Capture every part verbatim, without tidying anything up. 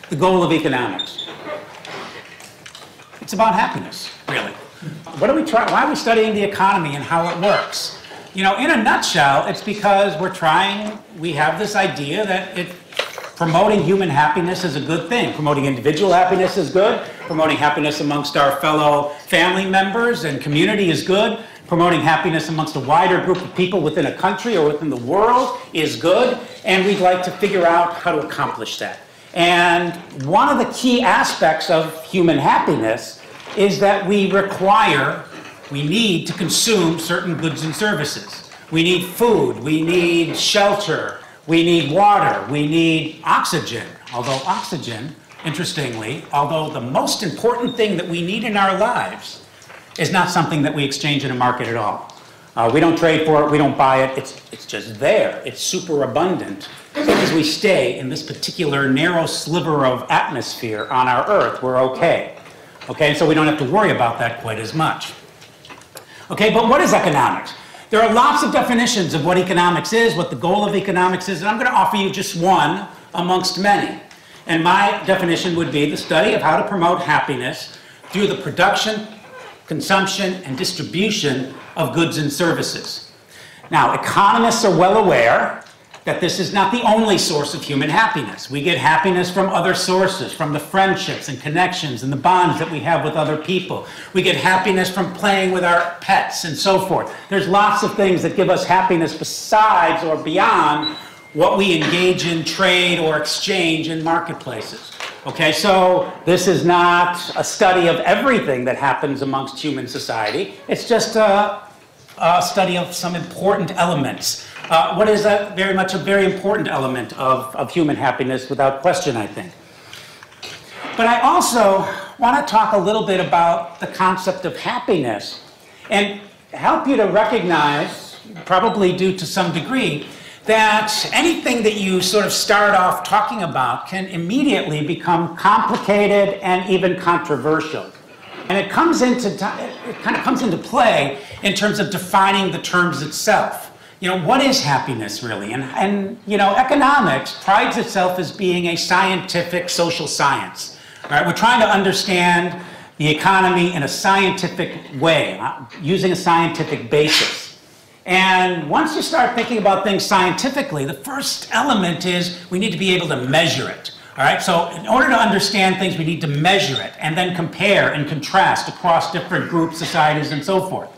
the goal of economics? It's about happiness, really. What are we trying? Why are we studying the economy and how it works? You know, in a nutshell, it's because we're trying, we have this idea that it, promoting human happiness is a good thing. Promoting individual happiness is good. Promoting happiness amongst our fellow family members and community is good. Promoting happiness amongst a wider group of people within a country or within the world is good. And we'd like to figure out how to accomplish that. And one of the key aspects of human happiness is that we require, we need to consume certain goods and services. We need food, we need shelter, we need water, we need oxygen. Although oxygen, interestingly, although the most important thing that we need in our lives is not something that we exchange in a market at all. Uh, we don't trade for it, we don't buy it, it's, it's just there. It's super abundant. As long as we stay in this particular narrow sliver of atmosphere on our Earth, we're okay. Okay, so we don't have to worry about that quite as much. Okay, but what is economics? There are lots of definitions of what economics is, what the goal of economics is, and I'm going to offer you just one amongst many. And my definition would be the study of how to promote happiness through the production, consumption, and distribution of goods and services. Now, economists are well aware that this is not the only source of human happiness. We get happiness from other sources, from the friendships and connections and the bonds that we have with other people. We get happiness from playing with our pets and so forth. There's lots of things that give us happiness besides or beyond what we engage in trade or exchange in marketplaces. Okay, so this is not a study of everything that happens amongst human society. It's just a, a study of some important elements. Uh, what is a very much a very important element of, of human happiness, without question, I think. But I also want to talk a little bit about the concept of happiness and help you to recognize, probably due to some degree, that anything that you sort of start off talking about can immediately become complicated and even controversial. And it comes into, it kind of comes into play in terms of defining the terms itself. You know, what is happiness really? And, and you know, economics prides itself as being a scientific social science. Right? We're trying to understand the economy in a scientific way, using a scientific basis. And once you start thinking about things scientifically, the first element is we need to be able to measure it. All right? So in order to understand things, we need to measure it and then compare and contrast across different groups, societies, and so forth.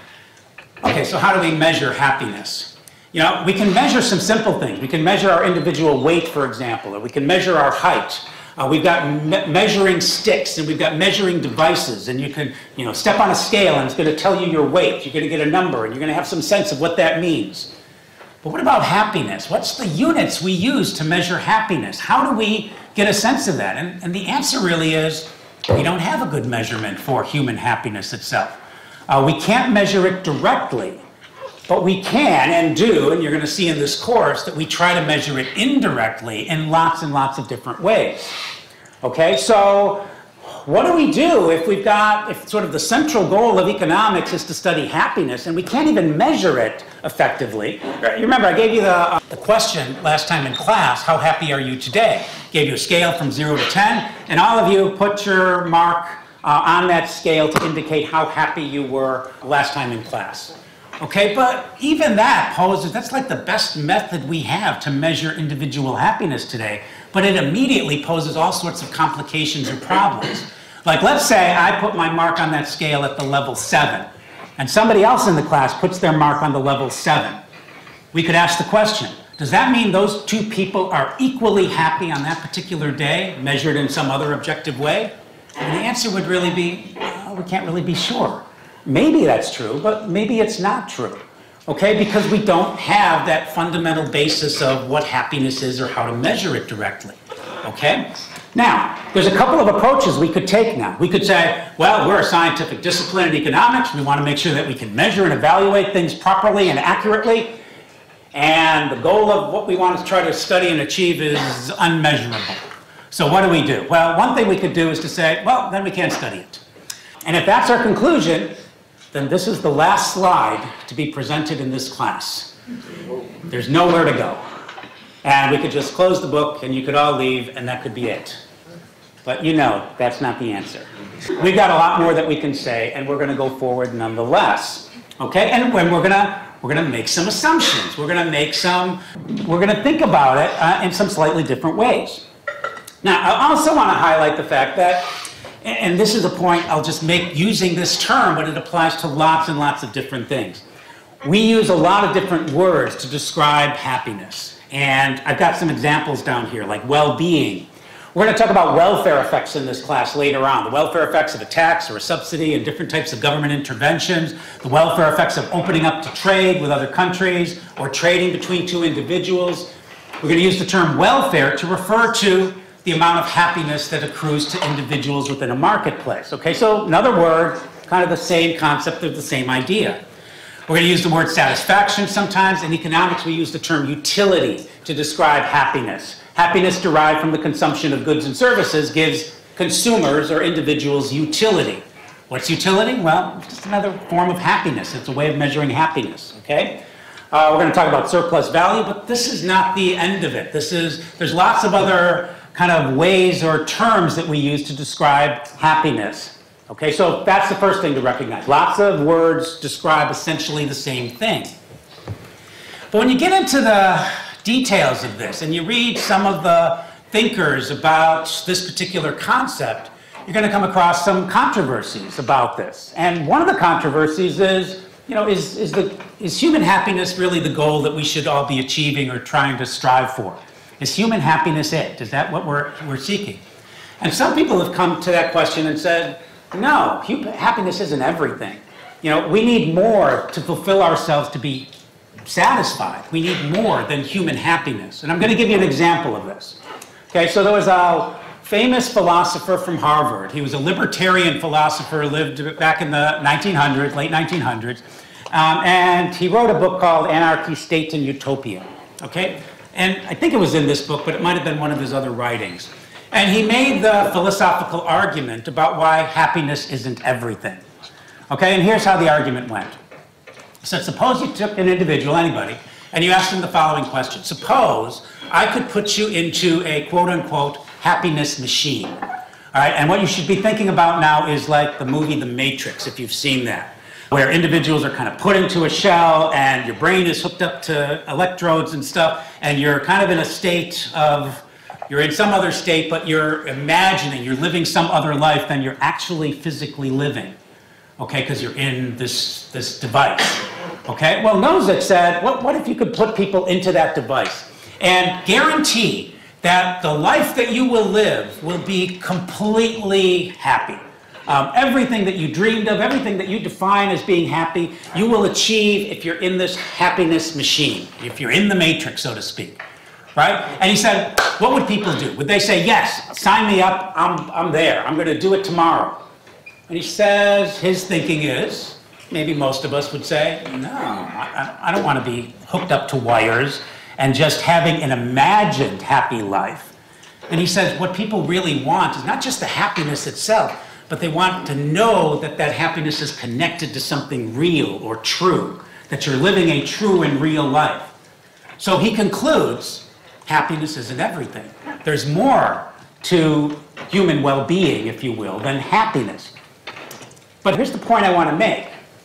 Okay, so how do we measure happiness? You know, we can measure some simple things. We can measure our individual weight, for example, or we can measure our height. Uh, we've got me measuring sticks, and we've got measuring devices, and you can, you know, step on a scale, and it's going to tell you your weight. You're going to get a number, and you're going to have some sense of what that means. But what about happiness? What's the units we use to measure happiness? How do we get a sense of that? And, and the answer really is we don't have a good measurement for human happiness itself. Uh, we can't measure it directly, but we can and do, and you're going to see in this course, that we try to measure it indirectly in lots and lots of different ways. Okay, so what do we do if we've got, if sort of the central goal of economics is to study happiness, and we can't even measure it effectively? You remember, I gave you the, uh, the question last time in class, how happy are you today? Gave you a scale from zero to ten, and all of you put your mark Uh, on that scale to indicate how happy you were last time in class. Okay, but even that poses, that's like the best method we have to measure individual happiness today, but it immediately poses all sorts of complications and problems. Like, let's say I put my mark on that scale at the level seven, and somebody else in the class puts their mark on the level seven. We could ask the question, does that mean those two people are equally happy on that particular day, measured in some other objective way? And the answer would really be, well, we can't really be sure. Maybe that's true, but maybe it's not true. Okay, because we don't have that fundamental basis of what happiness is or how to measure it directly. Okay? Now, there's a couple of approaches we could take now. We could say, well, we're a scientific discipline in economics. We want to make sure that we can measure and evaluate things properly and accurately. And the goal of what we want to try to study and achieve is unmeasurable. So what do we do? Well, one thing we could do is to say, well, then we can't study it. And if that's our conclusion, then this is the last slide to be presented in this class. There's nowhere to go. And we could just close the book and you could all leave and that could be it. but you know that's not the answer. We've got a lot more that we can say, and we're going to go forward nonetheless. Okay, and when we're going to we're going to make some assumptions. We're going to make some. We're going to think about it uh, in some slightly different ways. Now, I also want to highlight the fact that, and this is a point I'll just make using this term, but it applies to lots and lots of different things. We use a lot of different words to describe happiness, and I've got some examples down here, like well-being. We're going to talk about welfare effects in this class later on, the welfare effects of a tax or a subsidy and different types of government interventions, the welfare effects of opening up to trade with other countries or trading between two individuals. We're going to use the term welfare to refer to the amount of happiness that accrues to individuals within a marketplace. Okay, so in other words, kind of the same concept of the same idea. We're going to use the word satisfaction sometimes. In economics, we use the term utility to describe happiness. Happiness derived from the consumption of goods and services gives consumers or individuals utility. What's utility? Well, it's just another form of happiness. It's a way of measuring happiness, okay? Uh, we're going to talk about surplus value, but this is not the end of it. This is, there's lots of other kind of ways or terms that we use to describe happiness. Okay, so that's the first thing to recognize. Lots of words describe essentially the same thing. But when you get into the details of this and you read some of the thinkers about this particular concept, you're going to come across some controversies about this. And one of the controversies is, you know, is, is, the, is human happiness really the goal that we should all be achieving or trying to strive for? Is human happiness it? Is that what we're, we're seeking? And some people have come to that question and said, no, happiness isn't everything. You know, we need more to fulfill ourselves to be satisfied. We need more than human happiness. And I'm going to give you an example of this. Okay, so there was a famous philosopher from Harvard. He was a libertarian philosopher, lived back in the nineteen hundreds, late nineteen hundreds. Um, and he wrote a book called Anarchy, State, and Utopia. Okay? And I think it was in this book, but it might have been one of his other writings. And he made the philosophical argument about why happiness isn't everything. Okay, and here's how the argument went. He said, suppose you took an individual, anybody, and you asked him the following question. Suppose I could put you into a quote-unquote happiness machine. All right, and what you should be thinking about now is like the movie The Matrix, if you've seen that, where individuals are kind of put into a shell and your brain is hooked up to electrodes and stuff, and you're kind of in a state of, you're in some other state, but you're imagining, you're living some other life than you're actually physically living, okay, because you're in this, this device, okay? Well, Nozick said, what, what if you could put people into that device and guarantee that the life that you will live will be completely happy? Um, everything that you dreamed of, everything that you define as being happy, you will achieve if you're in this happiness machine, if you're in the matrix, so to speak, right? And he said, what would people do? Would they say, yes, sign me up, I'm, I'm there, I'm going to do it tomorrow? And he says his thinking is, maybe most of us would say, no, I, I don't want to be hooked up to wires and just having an imagined happy life. And he says what people really want is not just the happiness itself, but they want to know that that happiness is connected to something real or true, that you're living a true and real life. So he concludes, happiness isn't everything. There's more to human well-being, if you will, than happiness. But here's the point I want to make.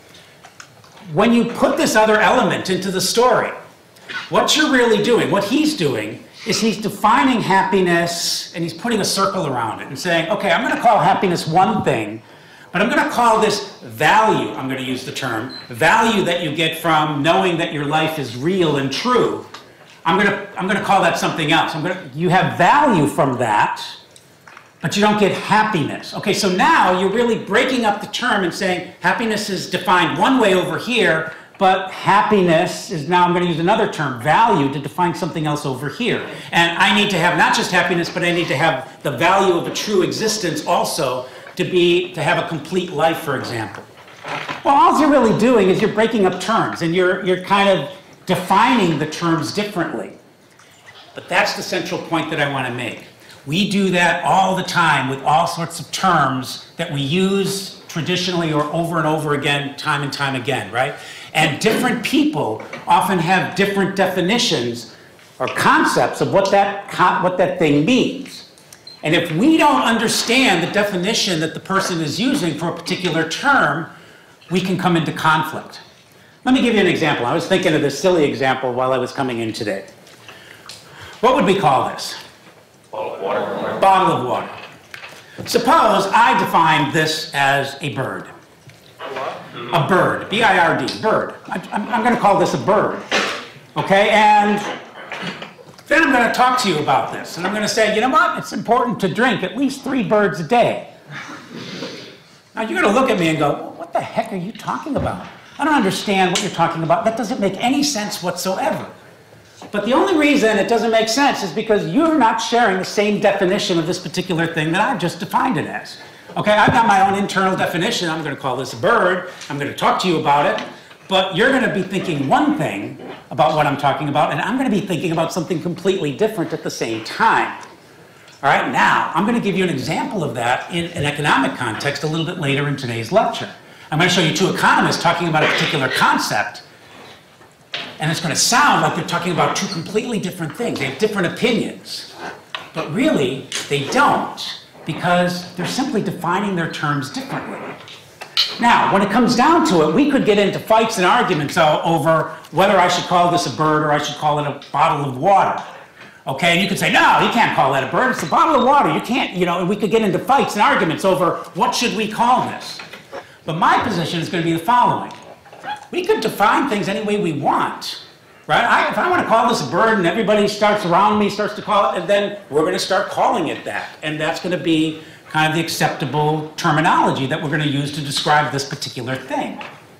When you put this other element into the story, what you're really doing, what he's doing, is he's defining happiness and he's putting a circle around it and saying, okay, I'm going to call happiness one thing, but I'm going to call this value, I'm going to use the term, value that you get from knowing that your life is real and true. I'm going to, I'm going to call that something else. I'm going to, you have value from that, but you don't get happiness. Okay, so now you're really breaking up the term and saying happiness is defined one way over here, but happiness is now, I'm going to use another term, value, to define something else over here. And I need to have not just happiness, but I need to have the value of a true existence also to be, to have a complete life, for example. Well, all you're really doing is you're breaking up terms and you're, you're kind of defining the terms differently. But that's the central point that I want to make. We do that all the time with all sorts of terms that we use traditionally or over and over again, time and time again, right? And different people often have different definitions or concepts of what that, what that thing means. And if we don't understand the definition that the person is using for a particular term, we can come into conflict. Let me give you an example. I was thinking of this silly example while I was coming in today. What would we call this? Bottle of water. Bottle of water. Suppose I define this as a bird. A bird, B I R D, bird. I'm, I'm going to call this a bird, okay? And then I'm going to talk to you about this. And I'm going to say, you know what? It's important to drink at least three birds a day. Now, you're going to look at me and go, well, what the heck are you talking about? I don't understand what you're talking about. That doesn't make any sense whatsoever. But the only reason it doesn't make sense is because you're not sharing the same definition of this particular thing that I've just defined it as. Okay, I've got my own internal definition. I'm going to call this a bird. I'm going to talk to you about it. But you're going to be thinking one thing about what I'm talking about, and I'm going to be thinking about something completely different at the same time. All right, now, I'm going to give you an example of that in an economic context a little bit later in today's lecture. I'm going to show you two economists talking about a particular concept, and it's going to sound like they're talking about two completely different things. They have different opinions, but really, they don't, because they're simply defining their terms differently. Now, when it comes down to it, we could get into fights and arguments over whether I should call this a bird or I should call it a bottle of water. Okay, and you could say, no, you can't call that a bird, it's a bottle of water. You can't, you know, and we could get into fights and arguments over what should we call this. But my position is going to be the following. We could define things any way we want, right? I, if I want to call this a bird and everybody starts around me, starts to call it, and then we're going to start calling it that. And that's going to be kind of the acceptable terminology that we're going to use to describe this particular thing.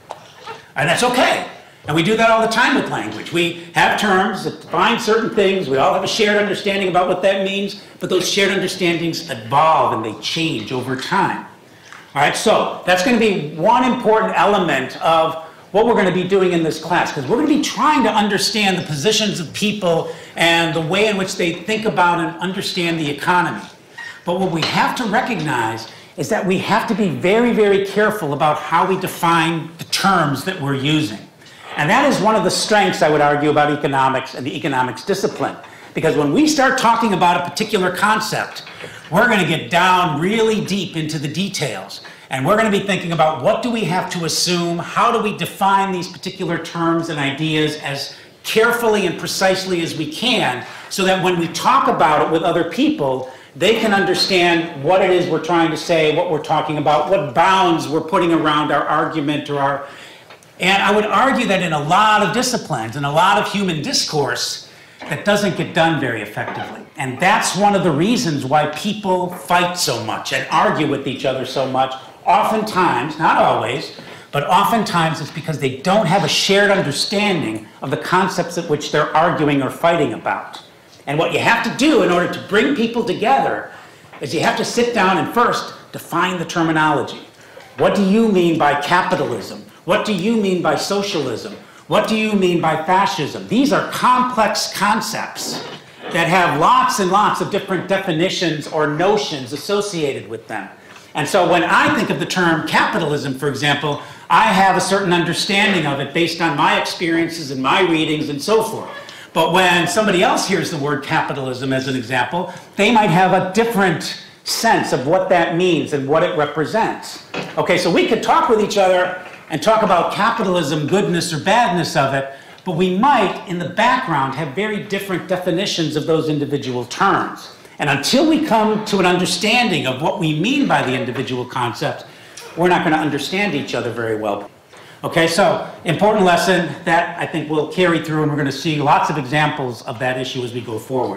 And that's okay. And we do that all the time with language. We have terms that define certain things. We all have a shared understanding about what that means, but those shared understandings evolve and they change over time. All right, so that's going to be one important element of what we're going to be doing in this class, because we're going to be trying to understand the positions of people and the way in which they think about and understand the economy. But what we have to recognize is that we have to be very, very careful about how we define the terms that we're using. And that is one of the strengths, I would argue, about economics and the economics discipline. Because when we start talking about a particular concept, we're going to get down really deep into the details. And we're going to be thinking about what do we have to assume, how do we define these particular terms and ideas as carefully and precisely as we can, so that when we talk about it with other people, they can understand what it is we're trying to say, what we're talking about, what bounds we're putting around our argument or our... And I would argue that in a lot of disciplines, in a lot of human discourse, that doesn't get done very effectively. And that's one of the reasons why people fight so much and argue with each other so much. Oftentimes, not always, but oftentimes it's because they don't have a shared understanding of the concepts at which they're arguing or fighting about. And what you have to do in order to bring people together is you have to sit down and first define the terminology. What do you mean by capitalism? What do you mean by socialism? What do you mean by fascism? These are complex concepts that have lots and lots of different definitions or notions associated with them. And so when I think of the term capitalism, for example, I have a certain understanding of it based on my experiences and my readings and so forth. But when somebody else hears the word capitalism as an example, they might have a different sense of what that means and what it represents. Okay, so we could talk with each other and talk about capitalism, goodness or badness of it, but we might, in the background, have very different definitions of those individual terms. And until we come to an understanding of what we mean by the individual concepts, we're not going to understand each other very well. Okay, so important lesson that I think we'll carry through, and we're going to see lots of examples of that issue as we go forward.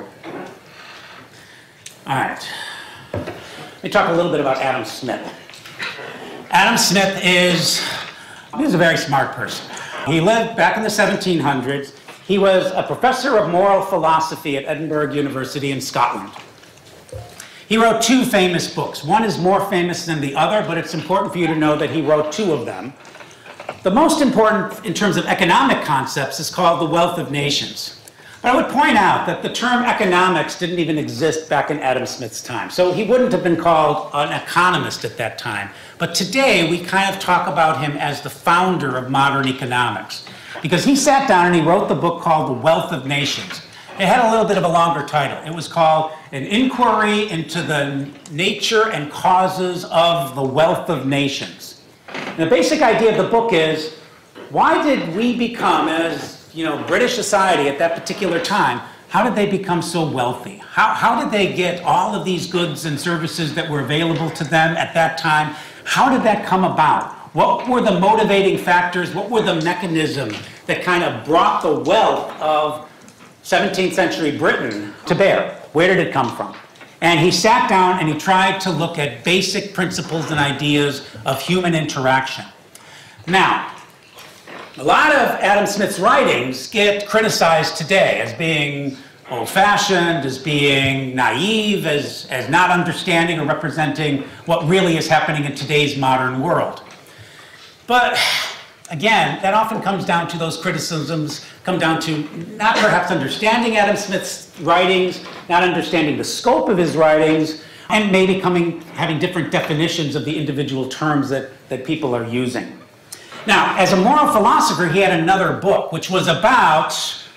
All right. Let me talk a little bit about Adam Smith. Adam Smith is, he's a very smart person. He lived back in the seventeen hundreds. He was a professor of moral philosophy at Edinburgh University in Scotland. He wrote two famous books. One is more famous than the other, but it's important for you to know that he wrote two of them. The most important in terms of economic concepts is called The Wealth of Nations. But I would point out that the term economics didn't even exist back in Adam Smith's time. So he wouldn't have been called an economist at that time. But today we kind of talk about him as the founder of modern economics, because he sat down and he wrote the book called The Wealth of Nations. It had a little bit of a longer title. It was called An Inquiry into the Nature and Causes of the Wealth of Nations. And the basic idea of the book is, why did we become, as you know, British society at that particular time, how did they become so wealthy? How, how did they get all of these goods and services that were available to them at that time? How did that come about? What were the motivating factors? What were the mechanisms that kind of brought the wealth of seventeenth century Britain to bear? Where did it come from? And he sat down and he tried to look at basic principles and ideas of human interaction. Now, a lot of Adam Smith's writings get criticized today as being old-fashioned, as being naive, as, as not understanding or representing what really is happening in today's modern world. But again, that often comes down to those criticisms, come down to not perhaps understanding Adam Smith's writings, not understanding the scope of his writings, and maybe coming, having different definitions of the individual terms that, that people are using. Now, as a moral philosopher, he had another book, which was about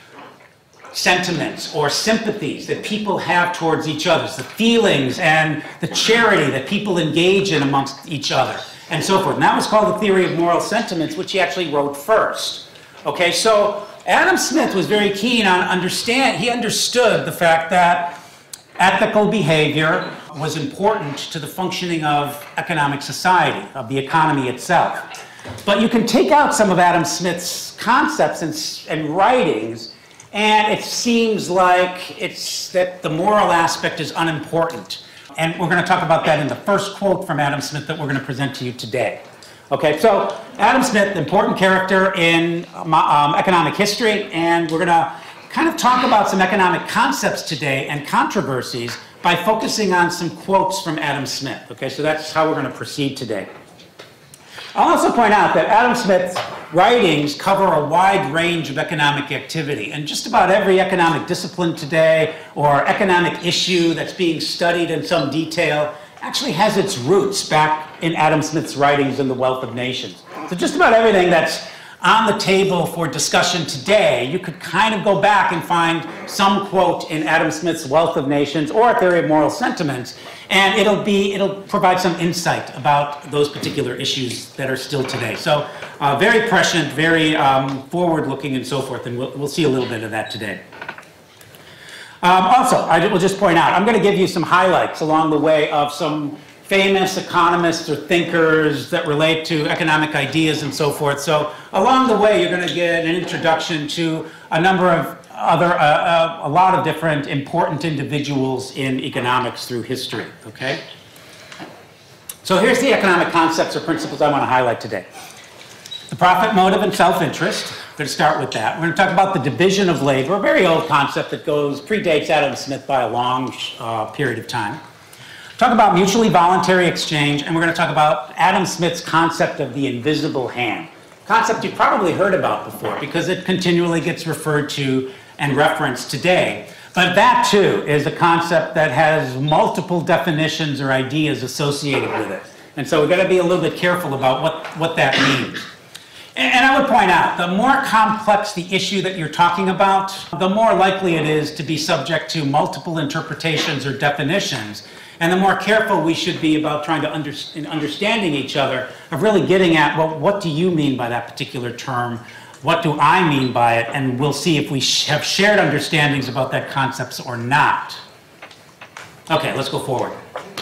sentiments or sympathies that people have towards each other, the feelings and the charity that people engage in amongst each other, and so forth. And that was called The Theory of Moral Sentiments, which he actually wrote first. Okay, so Adam Smith was very keen on understand, he understood the fact that ethical behavior was important to the functioning of economic society, of the economy itself. But you can take out some of Adam Smith's concepts and, and writings, and it seems like it's that the moral aspect is unimportant. And we're going to talk about that in the first quote from Adam Smith that we're going to present to you today. Okay, so Adam Smith, important character in um, um, economic history, and we're going to kind of talk about some economic concepts today and controversies by focusing on some quotes from Adam Smith. Okay, so that's how we're going to proceed today. I'll also point out that Adam Smith's writings cover a wide range of economic activity, and just about every economic discipline today or economic issue that's being studied in some detail actually has its roots back in Adam Smith's writings in The Wealth of Nations. So just about everything that's on the table for discussion today, you could kind of go back and find some quote in Adam Smith's Wealth of Nations or A Theory of Moral Sentiments, and it'll be it'll provide some insight about those particular issues that are still today. So uh, very prescient, very um, forward-looking, and so forth, and we'll, we'll see a little bit of that today. Um, also, I will just point out, I'm going to give you some highlights along the way of some famous economists or thinkers that relate to economic ideas and so forth. So along the way, you're going to get an introduction to a number of other, uh, uh, a lot of different important individuals in economics through history, okay? So here's the economic concepts or principles I want to highlight today. The profit motive and self-interest. I'm going to start with that. We're going to talk about the division of labor, a very old concept that goes, predates Adam Smith by a long uh, period of time. Talk about mutually voluntary exchange, and we're going to talk about Adam Smith's concept of the invisible hand. Concept you've probably heard about before because it continually gets referred to and referenced today. But that too is a concept that has multiple definitions or ideas associated with it. And so we've got to be a little bit careful about what, what that means. And I would point out, the more complex the issue that you're talking about, the more likely it is to be subject to multiple interpretations or definitions. And the more careful we should be about trying to under, in understanding each other, of really getting at, well, what do you mean by that particular term? What do I mean by it? And we'll see if we sh have shared understandings about that concept or not. Okay, let's go forward.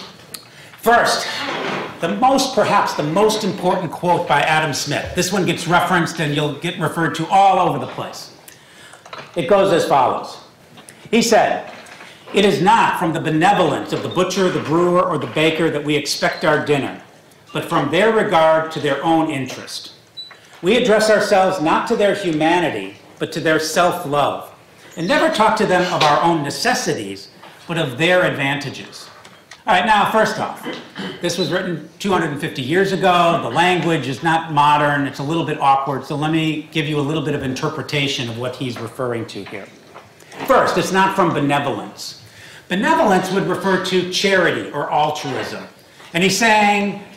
First, the most, perhaps the most important quote by Adam Smith. This one gets referenced and you'll get referred to all over the place. It goes as follows. He said, "It is not from the benevolence of the butcher, the brewer, or the baker that we expect our dinner, but from their regard to their own interest. We address ourselves not to their humanity, but to their self-love, and never talk to them of our own necessities, but of their advantages." All right, now, first off, this was written two hundred fifty years ago. The language is not modern. It's a little bit awkward, so let me give you a little bit of interpretation of what he's referring to here. First, it's not from benevolence. Benevolence would refer to charity or altruism. And he's saying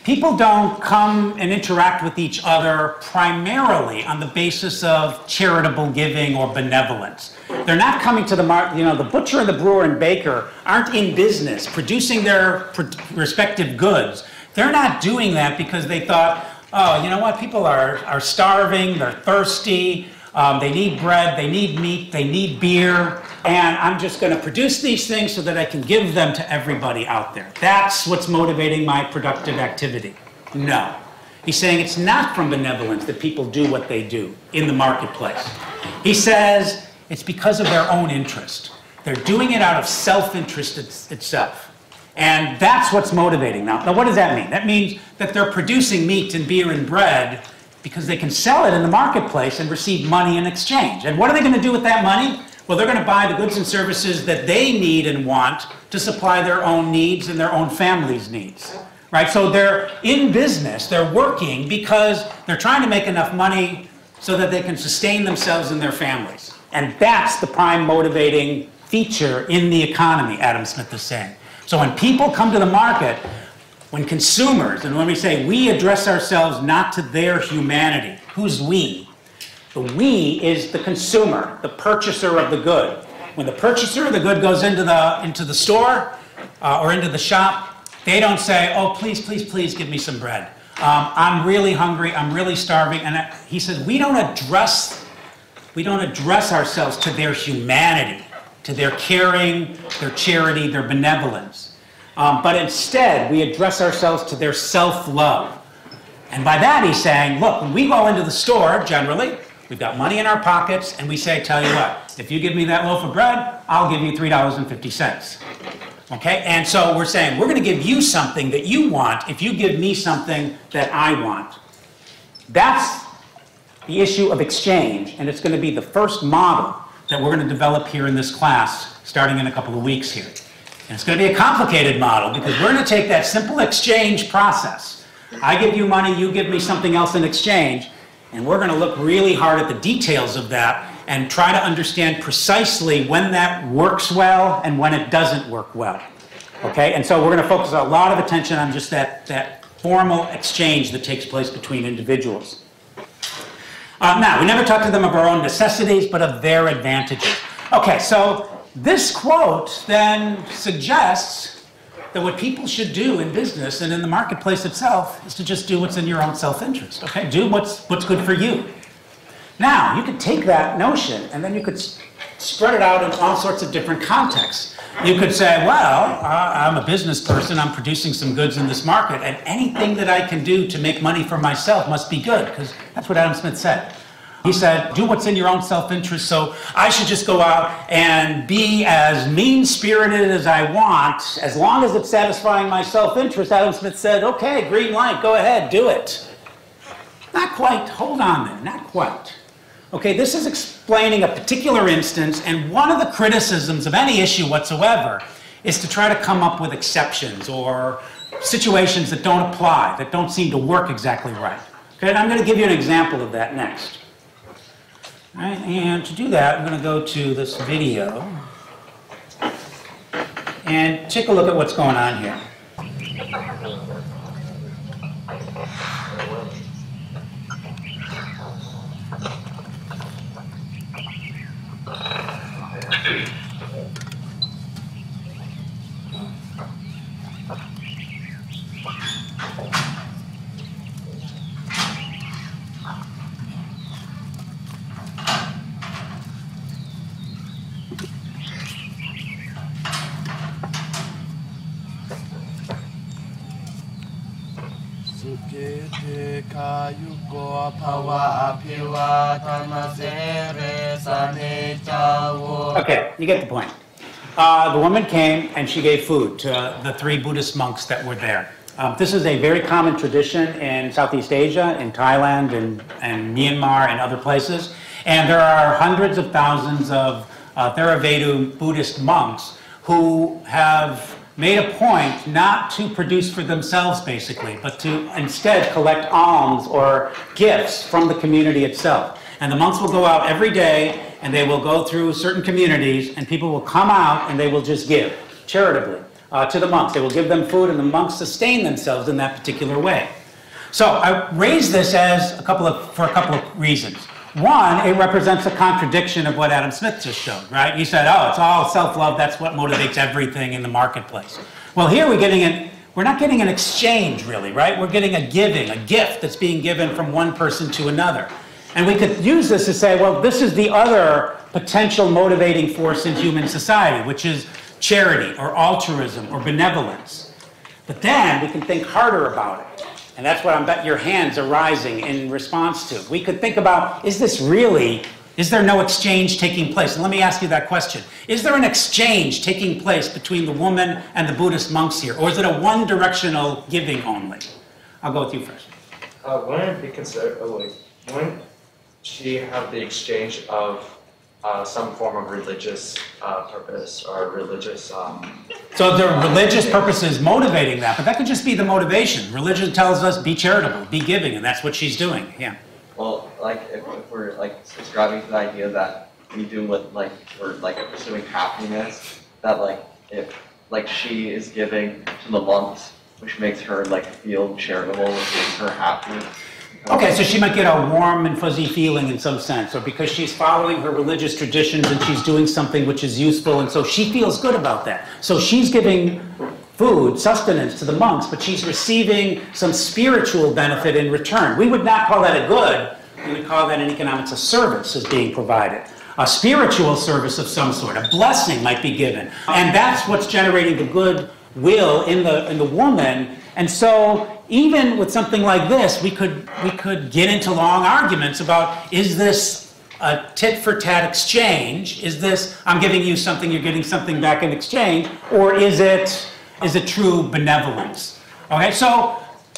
people don't come and interact with each other primarily on the basis of charitable giving or benevolence. They're not coming to the market, you know, the butcher and the brewer and baker aren't in business producing their respective goods. They're not doing that because they thought, oh, you know what, people are, are starving, they're thirsty, um, they need bread, they need meat, they need beer, and I'm just going to produce these things so that I can give them to everybody out there. That's what's motivating my productive activity. No. He's saying it's not from benevolence that people do what they do in the marketplace. He says it's because of their own interest. They're doing it out of self-interest it's, itself. And that's what's motivating now. Now, what does that mean? That means that they're producing meat and beer and bread because they can sell it in the marketplace and receive money in exchange. And what are they going to do with that money? Well, they're going to buy the goods and services that they need and want to supply their own needs and their own families' needs. Right? So they're in business, they're working because they're trying to make enough money so that they can sustain themselves and their families. And that's the prime motivating feature in the economy, Adam Smith is saying. So when people come to the market, when consumers, and when we say we address ourselves not to their humanity, who's we? The we is the consumer, the purchaser of the good. When the purchaser of the good goes into the, into the store uh, or into the shop, they don't say, oh, please, please, please give me some bread. Um, I'm really hungry, I'm really starving. And I, he says, we don't address, we don't address ourselves to their humanity, to their caring, their charity, their benevolence. Um, but instead, we address ourselves to their self-love. And by that, he's saying, look, when we go into the store, generally, we've got money in our pockets, and we say, tell you what, if you give me that loaf of bread, I'll give you three dollars and fifty cents. Okay? And so we're saying, we're going to give you something that you want if you give me something that I want. That's the issue of exchange, and it's going to be the first model that we're going to develop here in this class starting in a couple of weeks here. And it's going to be a complicated model because we're going to take that simple exchange process. I give you money, you give me something else in exchange, and we're going to look really hard at the details of that and try to understand precisely when that works well and when it doesn't work well. Okay? And so we're going to focus a lot of attention on just that, that formal exchange that takes place between individuals. Uh, now, we never talk to them of our own necessities, but of their advantages. Okay, so this quote then suggests that what people should do in business and in the marketplace itself is to just do what's in your own self-interest. Okay, do what's, what's good for you. Now, you could take that notion and then you could spread it out in all sorts of different contexts. You could say, well, uh, I'm a business person, I'm producing some goods in this market, and anything that I can do to make money for myself must be good, because that's what Adam Smith said. He said, do what's in your own self-interest, so I should just go out and be as mean-spirited as I want, as long as it's satisfying my self-interest. Adam Smith said, okay, green light, go ahead, do it. Not quite, hold on there, not quite. Okay, this is explaining a particular instance, and one of the criticisms of any issue whatsoever is to try to come up with exceptions or situations that don't apply, that don't seem to work exactly right. Okay, and I'm going to give you an example of that next. All right, and to do that, I'm going to go to this video and take a look at what's going on here. Okay, you get the point. Uh, the woman came and she gave food to the three Buddhist monks that were there. Um, this is a very common tradition in Southeast Asia, in Thailand, and, and Myanmar, and other places. And there are hundreds of thousands of uh, Theravada Buddhist monks who have made a point not to produce for themselves, basically, but to instead collect alms or gifts from the community itself. And the monks will go out every day, and they will go through certain communities, and people will come out and they will just give, charitably. uh, to the monks. They will give them food, and the monks sustain themselves in that particular way. So I raise this as a couple of, for a couple of reasons. One, it represents a contradiction of what Adam Smith just showed, right? He said, oh, it's all self-love, that's what motivates everything in the marketplace. Well, here we're getting an, we're not getting an exchange, really, right? We're getting a giving, a gift that's being given from one person to another. And we could use this to say, well, this is the other potential motivating force in human society, which is charity or altruism or benevolence. But then we can think harder about it. And that's what I bet your hands are rising in response to. We could think about, is this really, is there no exchange taking place? And let me ask you that question. Is there an exchange taking place between the woman and the Buddhist monks here? Or is it a one-directional giving only? I'll go with you first. Uh, wouldn't it be considered, oh, like, wouldn't she have the exchange of Uh, some form of religious uh, purpose or religious... Um, so the religious purpose is motivating that, but that could just be the motivation. Religion tells us be charitable, be giving, and that's what she's doing. Yeah. Well, like if, if we're like subscribing to the idea that we do what like we're like pursuing happiness, that like if like she is giving to the monks, which makes her like feel charitable, which makes her happy. Okay, so she might get a warm and fuzzy feeling in some sense, or because she's following her religious traditions and she's doing something which is useful, and so she feels good about that. So she's giving food, sustenance to the monks, but she's receiving some spiritual benefit in return. We would not call that a good. We would call that in economics a service is being provided. A spiritual service of some sort, a blessing might be given. And that's what's generating the good will in the, in the woman. And so even with something like this, we could, we could get into long arguments about, is this a tit-for-tat exchange? Is this, I'm giving you something, you're getting something back in exchange? Or is it, is it true benevolence? Okay, so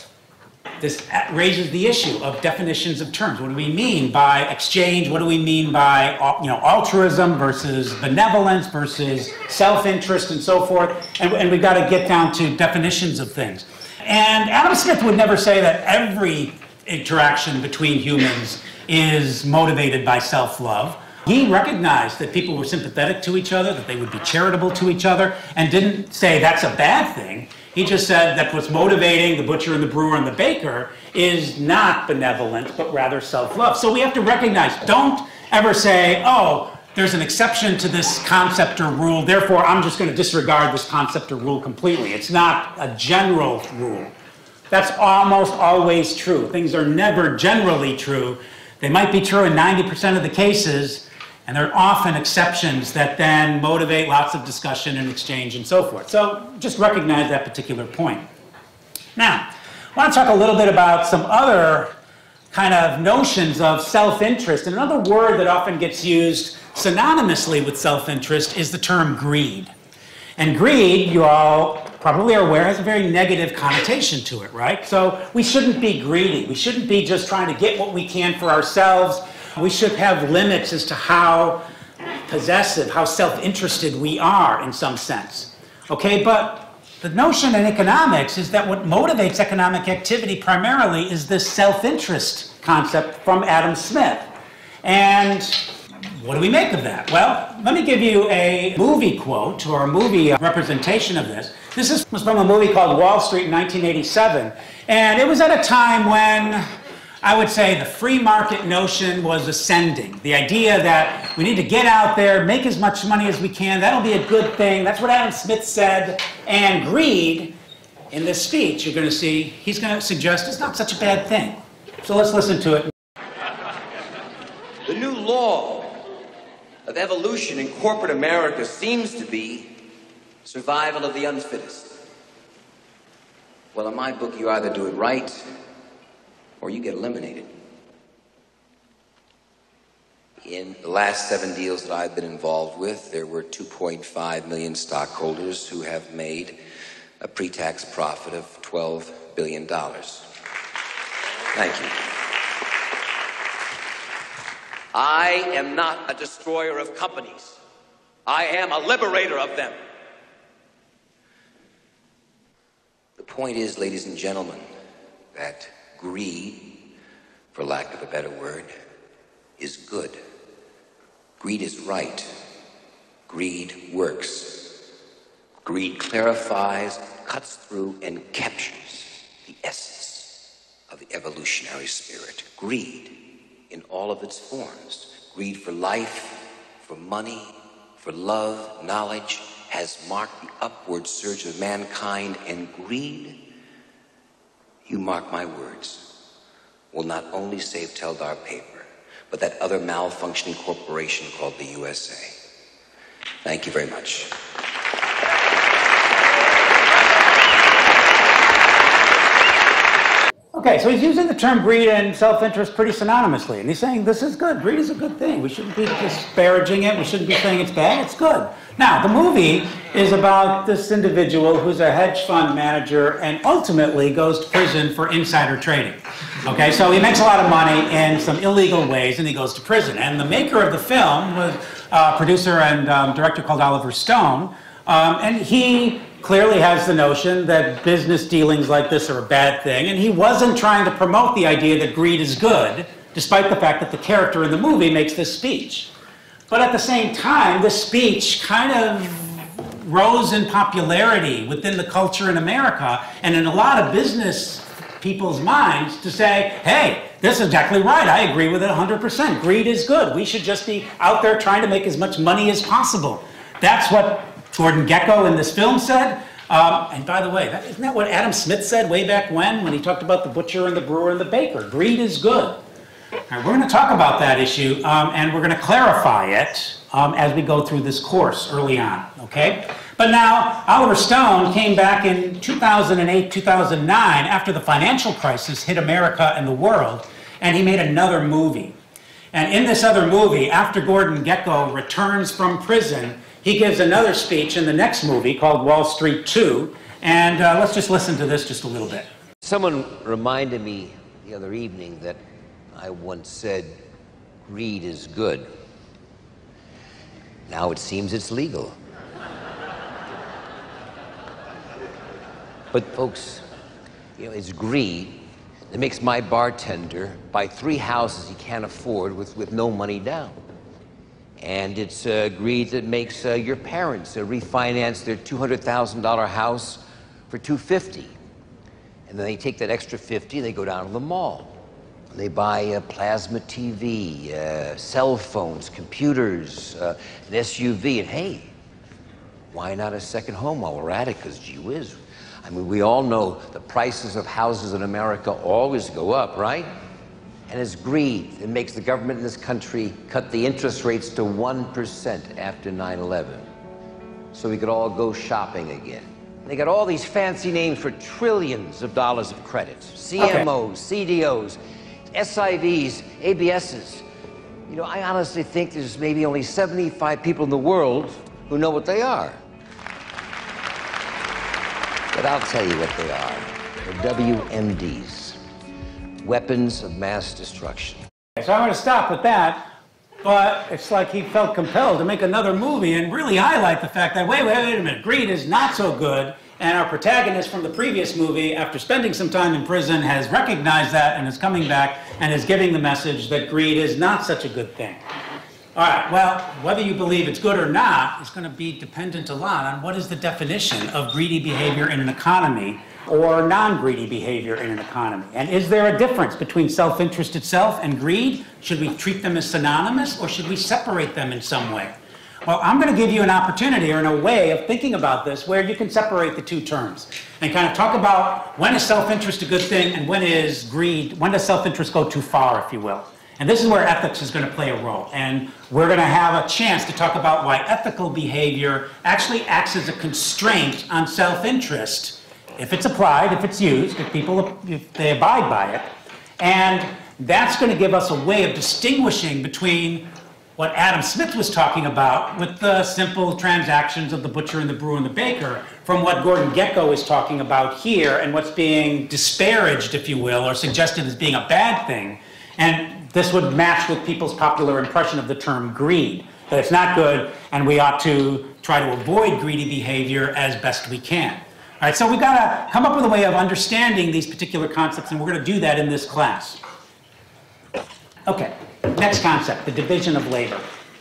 this raises the issue of definitions of terms. What do we mean by exchange? What do we mean by, you know, altruism versus benevolence versus self-interest and so forth? And, and we've got to get down to definitions of things. And Adam Smith would never say that every interaction between humans is motivated by self-love. He recognized that people were sympathetic to each other, that they would be charitable to each other, and didn't say that's a bad thing. He just said that what's motivating the butcher and the brewer and the baker is not benevolent, but rather self-love. So we have to recognize, don't ever say, oh, there's an exception to this concept or rule, therefore I'm just going to disregard this concept or rule completely. It's not a general rule. That's almost always true. Things are never generally true. They might be true in ninety percent of the cases, and there are often exceptions that then motivate lots of discussion and exchange and so forth. So just recognize that particular point. Now, I want to talk a little bit about some other kind of notions of self-interest. And another word that often gets used synonymously with self-interest is the term greed. And greed, you all probably are aware, has a very negative connotation to it, right? So we shouldn't be greedy. We shouldn't be just trying to get what we can for ourselves. We should have limits as to how possessive, how self-interested we are in some sense. Okay, but the notion in economics is that what motivates economic activity primarily is this self-interest concept from Adam Smith. And what do we make of that? Well, let me give you a movie quote or a movie representation of this. This is, was from a movie called Wall Street in nineteen eighty-seven. And it was at a time when I would say the free market notion was ascending. The idea that we need to get out there, make as much money as we can, that'll be a good thing. That's what Adam Smith said. And greed, in this speech, you're going to see, he's going to suggest it's not such a bad thing. So let's listen to it. The new law of evolution in corporate America seems to be survival of the unfittest. Well, in my book, you either do it right or you get eliminated. In the last seven deals that I've been involved with, there were two point five million stockholders who have made a pre-tax profit of twelve billion dollars. Thank you. I am not a destroyer of companies. I am a liberator of them. The point is, ladies and gentlemen, that greed, for lack of a better word, is good. Greed is right. Greed works. Greed clarifies, cuts through, and captures the essence of the evolutionary spirit. Greed in all of its forms. Greed for life, for money, for love, knowledge, has marked the upward surge of mankind, and greed, you mark my words, will not only save Teldar Paper, but that other malfunctioning corporation called the U S A. Thank you very much. Okay, so he's using the term greed and self-interest pretty synonymously, and he's saying this is good. Greed is a good thing. We shouldn't be disparaging it. We shouldn't be saying it's bad. It's good. Now, the movie is about this individual who's a hedge fund manager and ultimately goes to prison for insider trading. Okay, so he makes a lot of money in some illegal ways, and he goes to prison. And the maker of the film was a producer and um, director called Oliver Stone, um, and he clearly has the notion that business dealings like this are a bad thing, and he wasn't trying to promote the idea that greed is good, despite the fact that the character in the movie makes this speech. But at the same time, this speech kind of rose in popularity within the culture in America and in a lot of business people's minds to say, hey, this is exactly right, I agree with it one hundred percent. Greed is good. We should just be out there trying to make as much money as possible. That's what Gordon Gekko in this film said. Um, and by the way, that, isn't that what Adam Smith said way back when, when he talked about the butcher and the brewer and the baker? Greed is good. All right, we're going to talk about that issue, um, and we're going to clarify it um, as we go through this course early on, okay? But now, Oliver Stone came back in two thousand eight, two thousand nine, after the financial crisis hit America and the world, and he made another movie. And in this other movie, after Gordon Gekko returns from prison, he gives another speech in the next movie called Wall Street two, and uh, let's just listen to this just a little bit. Someone reminded me the other evening that I once said, greed is good. Now it seems it's legal. But folks, you know, it's greed that makes my bartender buy three houses he can't afford with, with no money down. And it's uh, greed that makes uh, your parents uh, refinance their two hundred thousand dollar house for two hundred fifty thousand dollars. And then they take that extra fifty and they go down to the mall. They buy a plasma T V, uh, cell phones, computers, uh, an S U V, and hey, why not a second home while we're at it? Because gee whiz. I mean, we all know the prices of houses in America always go up, right? And it's greed that makes the government in this country cut the interest rates to one percent after nine eleven. So we could all go shopping again. They got all these fancy names for trillions of dollars of credit. C M Os, okay. C D Os, S I Vs, A B Ss. You know, I honestly think there's maybe only seventy-five people in the world who know what they are. But I'll tell you what they are. They're W M Ds. Weapons of mass destruction. So I'm going to stop with that, but it's like he felt compelled to make another movie and really highlight the fact that, wait, wait, wait a minute, greed is not so good, and our protagonist from the previous movie, after spending some time in prison, has recognized that and is coming back and is giving the message that greed is not such a good thing. All right, well, whether you believe it's good or not is going to be dependent a lot on what is the definition of greedy behavior in an economy or non-greedy behavior in an economy. And is there a difference between self-interest itself and greed? Should we treat them as synonymous, or should we separate them in some way? Well, I'm going to give you an opportunity or a way of thinking about this where you can separate the two terms and kind of talk about when is self-interest a good thing and when is greed, when does self-interest go too far, if you will. And this is where ethics is going to play a role. And we're going to have a chance to talk about why ethical behavior actually acts as a constraint on self-interest if it's applied, if it's used, if people, if they abide by it. And that's going to give us a way of distinguishing between what Adam Smith was talking about with the simple transactions of the butcher and the brewer and the baker from what Gordon Gekko is talking about here and what's being disparaged, if you will, or suggested as being a bad thing. And this would match with people's popular impression of the term greed, that it's not good and we ought to try to avoid greedy behavior as best we can. All right, so we've got to come up with a way of understanding these particular concepts, and we're going to do that in this class. Okay, next concept, the division of labor.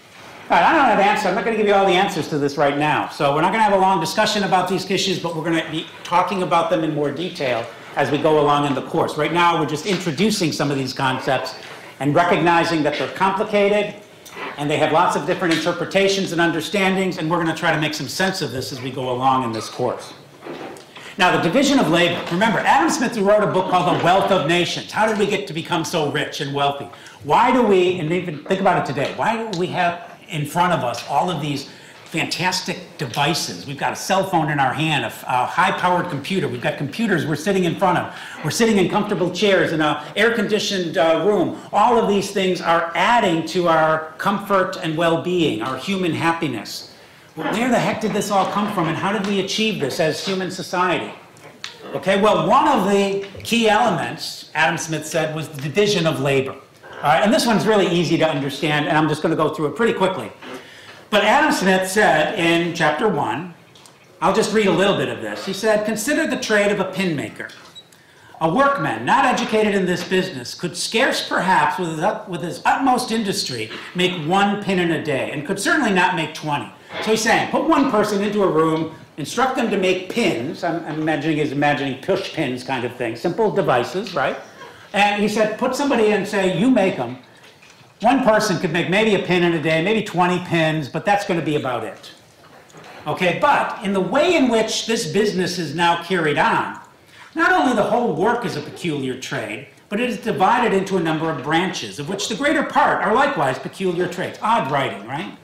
All right, I don't have answers. I'm not going to give you all the answers to this right now. So we're not going to have a long discussion about these issues, but we're going to be talking about them in more detail as we go along in the course. Right now, we're just introducing some of these concepts and recognizing that they're complicated and they have lots of different interpretations and understandings, and we're going to try to make some sense of this as we go along in this course. Now, the division of labor. Remember, Adam Smith wrote a book called The Wealth of Nations. How did we get to become so rich and wealthy? Why do we, and even think about it today, why do we have in front of us all of these fantastic devices? We've got a cell phone in our hand, a, a high-powered computer. We've got computers we're sitting in front of. We're sitting in comfortable chairs in an air-conditioned uh, room. All of these things are adding to our comfort and well-being, our human happiness. Well, where the heck did this all come from, and how did we achieve this as human society? Okay, well, one of the key elements, Adam Smith said, was the division of labor. All right, and this one's really easy to understand, and I'm just going to go through it pretty quickly. But Adam Smith said in chapter one, I'll just read a little bit of this. He said, consider the trade of a pin maker. A workman not educated in this business could scarce perhaps with his, ut with his utmost industry make one pin in a day, and could certainly not make twenty. So he's saying, put one person into a room, instruct them to make pins. I'm, I'm imagining he's imagining push pins kind of thing, simple devices, right? And he said, put somebody in and say, you make them. One person could make maybe a pin in a day, maybe twenty pins, but that's going to be about it. Okay, but in the way in which this business is now carried on, not only the whole work is a peculiar trade, but it is divided into a number of branches, of which the greater part are likewise peculiar trades. Odd writing, right?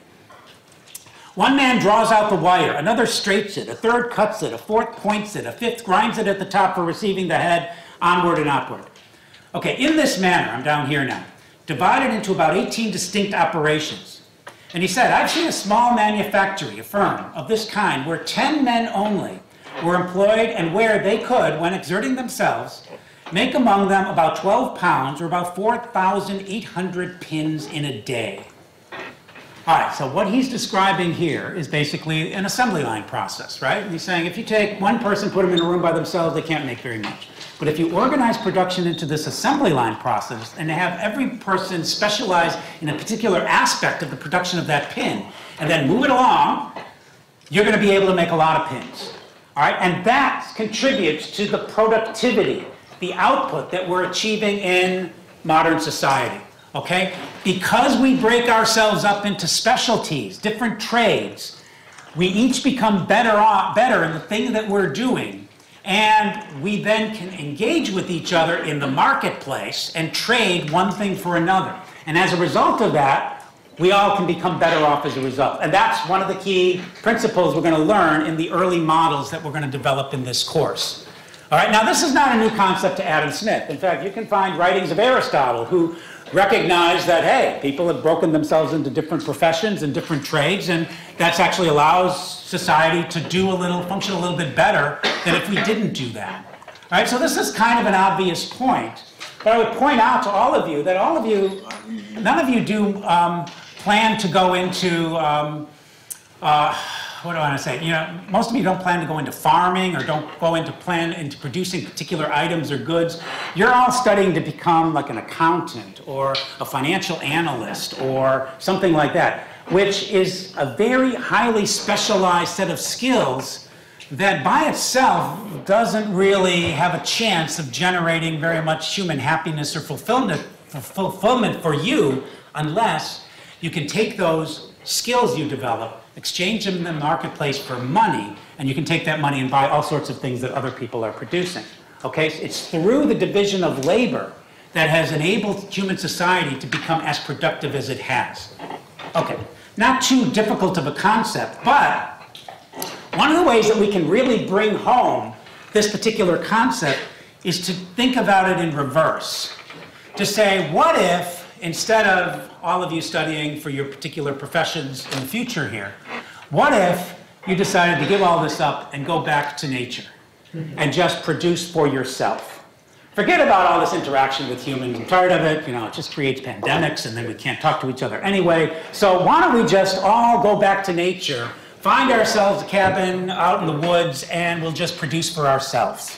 One man draws out the wire, another straights it, a third cuts it, a fourth points it, a fifth grinds it at the top for receiving the head, onward and upward. Okay, in this manner, I'm down here now, divided into about eighteen distinct operations. And he said, I've seen a small manufactory, a firm of this kind, where ten men only were employed and where they could, when exerting themselves, make among them about twelve pounds or about four thousand eight hundred pins in a day. All right, so what he's describing here is basically an assembly line process, right? And he's saying if you take one person, put them in a room by themselves, they can't make very much. But if you organize production into this assembly line process and have every person specialize in a particular aspect of the production of that pin and then move it along, you're going to be able to make a lot of pins. All right, and that contributes to the productivity, the output that we're achieving in modern society. Okay? Because we break ourselves up into specialties, different trades, we each become better off, better in the thing that we're doing, and we then can engage with each other in the marketplace and trade one thing for another. And as a result of that, we all can become better off as a result. And that's one of the key principles we're going to learn in the early models that we're going to develop in this course. All right, now this is not a new concept to Adam Smith. In fact, you can find writings of Aristotle who recognize that, hey, people have broken themselves into different professions and different trades, and that actually allows society to do a little, function a little bit better than if we didn't do that. All right, so this is kind of an obvious point, but I would point out to all of you that all of you, none of you do um, plan to go into, um, uh, what do I want to say? You know, most of you don't plan to go into farming or don't go into plan into producing particular items or goods. You're all studying to become like an accountant or a financial analyst or something like that, which is a very highly specialized set of skills that by itself doesn't really have a chance of generating very much human happiness or fulfillment, fulfillment for you unless you can take those skills you develop, exchange them in the marketplace for money, and you can take that money and buy all sorts of things that other people are producing. Okay, so it's through the division of labor that has enabled human society to become as productive as it has. Okay, not too difficult of a concept, but one of the ways that we can really bring home this particular concept is to think about it in reverse. To say, what if, instead of all of you studying for your particular professions in the future here, what if you decided to give all this up and go back to nature and just produce for yourself? Forget about all this interaction with humans. I'm tired of it. You know, it just creates pandemics, and then we can't talk to each other anyway. So why don't we just all go back to nature, find ourselves a cabin out in the woods, and we'll just produce for ourselves?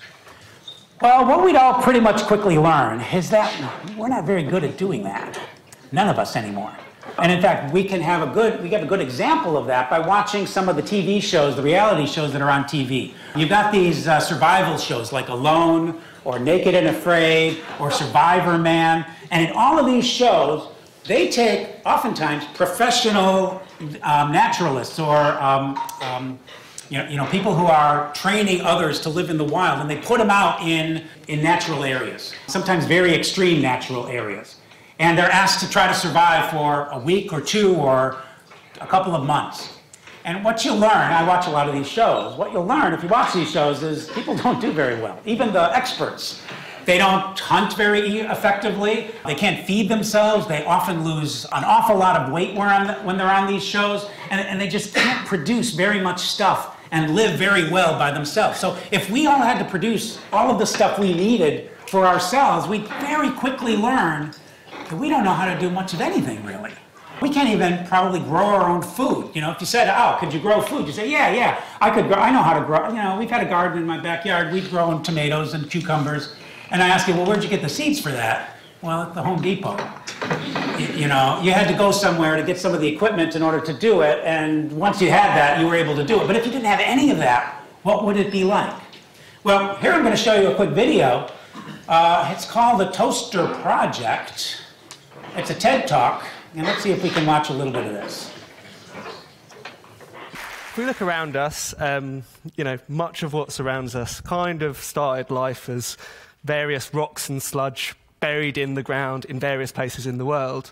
Well, what we'd all pretty much quickly learn is that we're not very good at doing that. None of us anymore. And in fact, we can have a good, we get a good example of that by watching some of the T V shows, the reality shows that are on T V. You've got these uh, survival shows like Alone, or Naked and Afraid, or Survivor Man. And in all of these shows, they take, oftentimes, professional um, naturalists or um, um, you know, you know, people who are training others to live in the wild, and they put them out in, in natural areas, sometimes very extreme natural areas. And they're asked to try to survive for a week or two or a couple of months. And what you learn, I watch a lot of these shows, what you'll learn if you watch these shows is people don't do very well. Even the experts. They don't hunt very effectively. They can't feed themselves. They often lose an awful lot of weight when, on the, when they're on these shows. And, and they just can't produce very much stuff and live very well by themselves. So if we all had to produce all of the stuff we needed for ourselves, we'd very quickly learn that we don't know how to do much of anything, really. We can't even probably grow our own food. You know, if you said, oh, could you grow food? You say, yeah, yeah, I could grow, I know how to grow. You know, we've had a garden in my backyard. We've grown tomatoes and cucumbers. And I ask you, well, where'd you get the seeds for that? Well, at the Home Depot. You, you know, you had to go somewhere to get some of the equipment in order to do it, and once you had that, you were able to do it. But if you didn't have any of that, what would it be like? Well, here I'm going to show you a quick video. Uh, it's called The Toaster Project. It's a TED Talk, and let's see if we can watch a little bit of this. If we look around us, um, you know, much of what surrounds us kind of started life as various rocks and sludge buried in the ground in various places in the world.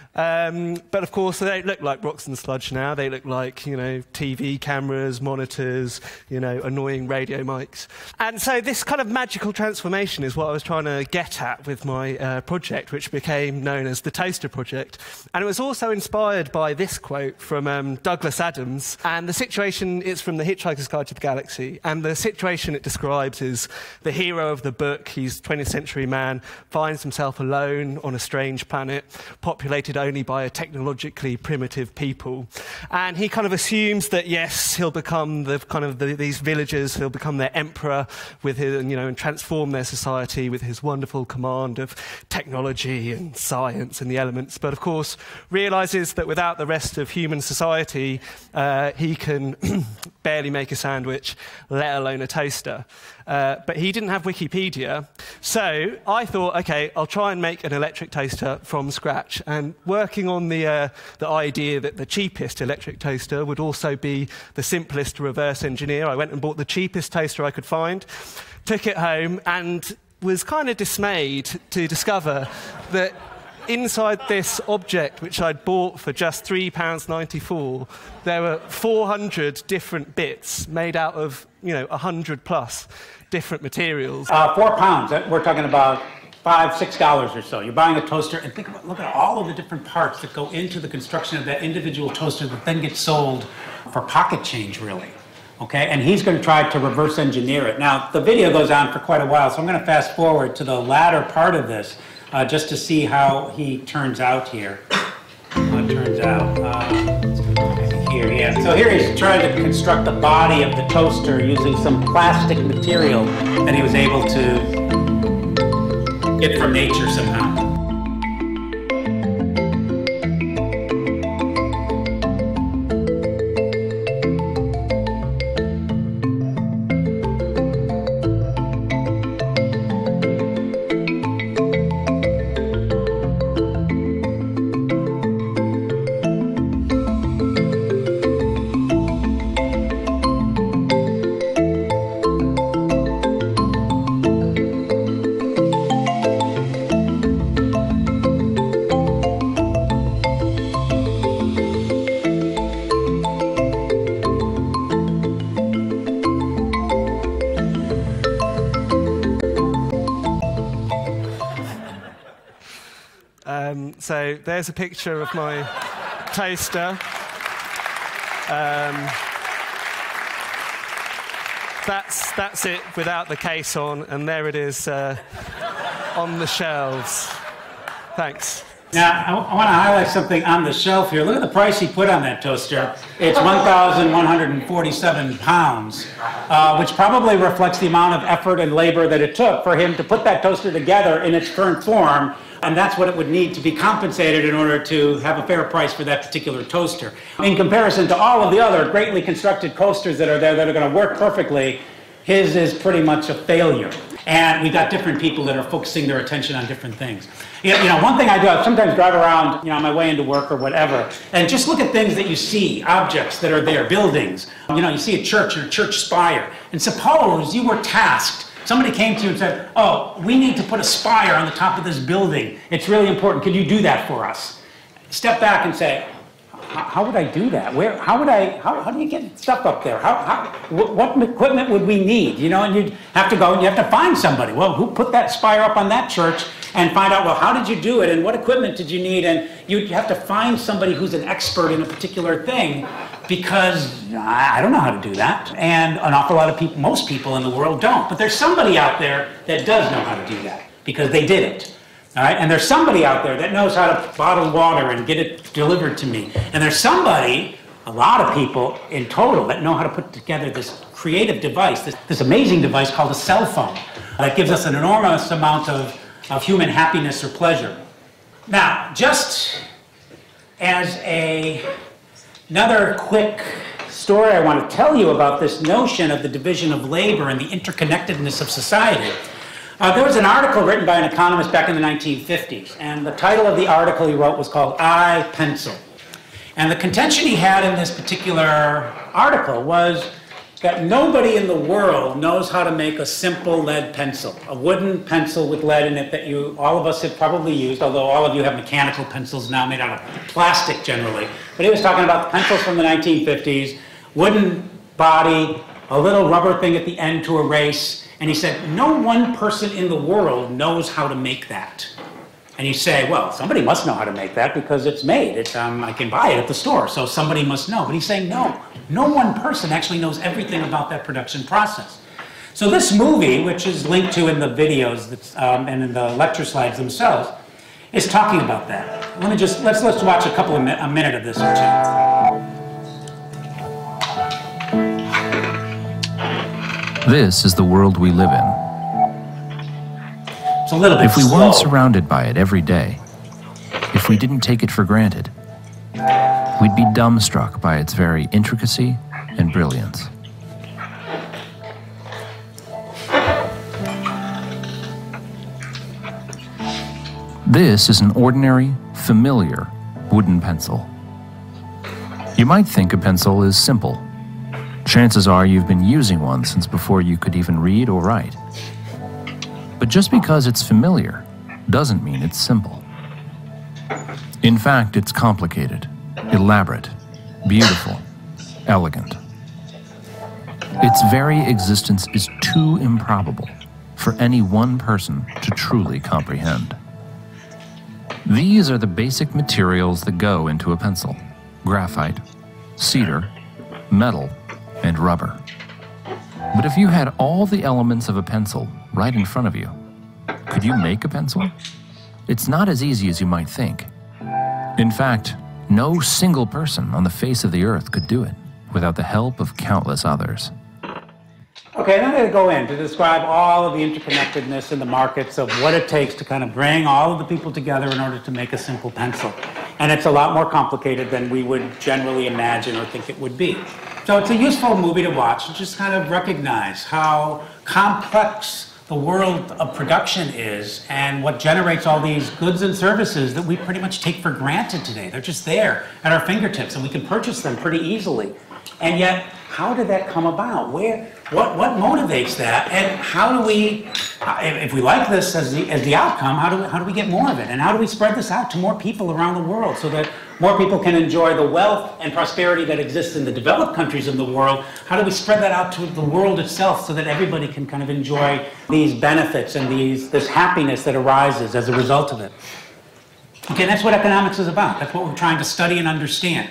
Um, but of course, they don't look like rocks and sludge now. They look like, you know, T V cameras, monitors, you know, annoying radio mics. And so this kind of magical transformation is what I was trying to get at with my uh, project, which became known as the Toaster Project. And it was also inspired by this quote from um, Douglas Adams. And the situation is from The Hitchhiker's Guide to the Galaxy. And the situation it describes is the hero of the book, he's a twentieth century man, finds himself alone on a strange planet, populated only by a technologically primitive people. And he kind of assumes that, yes, he'll become the kind of the, these villagers, he'll become their emperor with his, you know, and transform their society with his wonderful command of technology and science and the elements. But of course, realizes that without the rest of human society, uh, he can barely make a sandwich, let alone a toaster. Uh, but he didn't have Wikipedia, so I thought, okay, I'll try and make an electric toaster from scratch. And working on the, uh, the idea that the cheapest electric toaster would also be the simplest to reverse engineer, I went and bought the cheapest toaster I could find, took it home, and was kind of dismayed to discover that inside this object, which I'd bought for just three pounds ninety-four, there were four hundred different bits made out of, you know, one hundred plus different materials. Uh, four pounds, we're talking about five, six dollars or so. You're buying a toaster, and think about, look at all of the different parts that go into the construction of that individual toaster that then gets sold for pocket change, really. Okay, and he's going to try to reverse engineer it. Now, the video goes on for quite a while, so I'm going to fast forward to the latter part of this, uh, just to see how he turns out here. How it turns out. Uh, here, yeah. So here he's trying to construct the body of the toaster using some plastic material that he was able to get from nature somehow. So there's a picture of my toaster. Um, that's, that's it without the case on, and there it is uh, on the shelves. Thanks. Now, I, I want to highlight something on the shelf here. Look at the price he put on that toaster. It's one thousand one hundred forty-seven pounds, uh, which probably reflects the amount of effort and labor that it took for him to put that toaster together in its current form. And that's what it would need to be compensated in order to have a fair price for that particular toaster. In comparison to all of the other greatly constructed coasters that are there that are going to work perfectly, his is pretty much a failure. And we've got different people that are focusing their attention on different things. You know, one thing I do, I sometimes drive around, you know, on my way into work or whatever, and just look at things that you see, objects that are there, buildings. You know, you see a church or a church spire, and suppose you were tasked. Somebody came to you and said, oh, we need to put a spire on the top of this building. It's really important. Could you do that for us? Step back and say, how would I do that? Where? How would I? How, how do you get stuff up there? How, how? What equipment would we need? You know, and you'd have to go and you have to find somebody. Well, who put that spire up on that church? And find out, well, how did you do it? And what equipment did you need? And you'd have to find somebody who's an expert in a particular thing, because I don't know how to do that. And an awful lot of people, most people in the world don't. But there's somebody out there that does know how to do that, because they did it. All right? And there's somebody out there that knows how to bottle water and get it delivered to me. And there's somebody, a lot of people in total, that know how to put together this creative device, this, this amazing device called a cell phone, that gives us an enormous amount of, of human happiness or pleasure. Now, just as a, another quick story I want to tell you about this notion of the division of labor and the interconnectedness of society. Uh, there was an article written by an economist back in the nineteen fifties, and the title of the article he wrote was called I, Pencil. And the contention he had in this particular article was that nobody in the world knows how to make a simple lead pencil, a wooden pencil with lead in it that you, all of us have probably used, although all of you have mechanical pencils now made out of plastic generally. But he was talking about the pencils from the nineteen fifties, wooden body, a little rubber thing at the end to erase. And he said, no one person in the world knows how to make that. And you say, well, somebody must know how to make that because it's made. It's, um, I can buy it at the store, so somebody must know. But he's saying, no, no one person actually knows everything about that production process. So this movie, which is linked to in the videos that's, um, and in the lecture slides themselves, is talking about that. Let me just, let's, let's watch a couple of mi- a minute of this or two. This is the world we live in. It's a little bit If we slow. weren't surrounded by it every day, if we didn't take it for granted, we'd be dumbstruck by its very intricacy and brilliance. This is an ordinary, familiar wooden pencil. You might think a pencil is simple. Chances are you've been using one since before you could even read or write. But just because it's familiar doesn't mean it's simple. In fact, it's complicated, elaborate, beautiful, elegant. Its very existence is too improbable for any one person to truly comprehend. These are the basic materials that go into a pencil: graphite, cedar, metal, and rubber. But if you had all the elements of a pencil right in front of you, could you make a pencil? It's not as easy as you might think. In fact, no single person on the face of the earth could do it without the help of countless others. Okay, then I'm going to go in to describe all of the interconnectedness in the markets of what it takes to kind of bring all of the people together in order to make a simple pencil. And it's a lot more complicated than we would generally imagine or think it would be. So it's a useful movie to watch and just kind of recognize how complex the world of production is and what generates all these goods and services that we pretty much take for granted today. They're just there at our fingertips and we can purchase them pretty easily. And yet, how did that come about? Where, what, what motivates that? And how do we, if we like this as the, as the outcome, how do we, how do we get more of it? And how do we spread this out to more people around the world so that more people can enjoy the wealth and prosperity that exists in the developed countries of the world? How do we spread that out to the world itself so that everybody can kind of enjoy these benefits and these, this happiness that arises as a result of it? Okay, that's what economics is about. That's what we're trying to study and understand.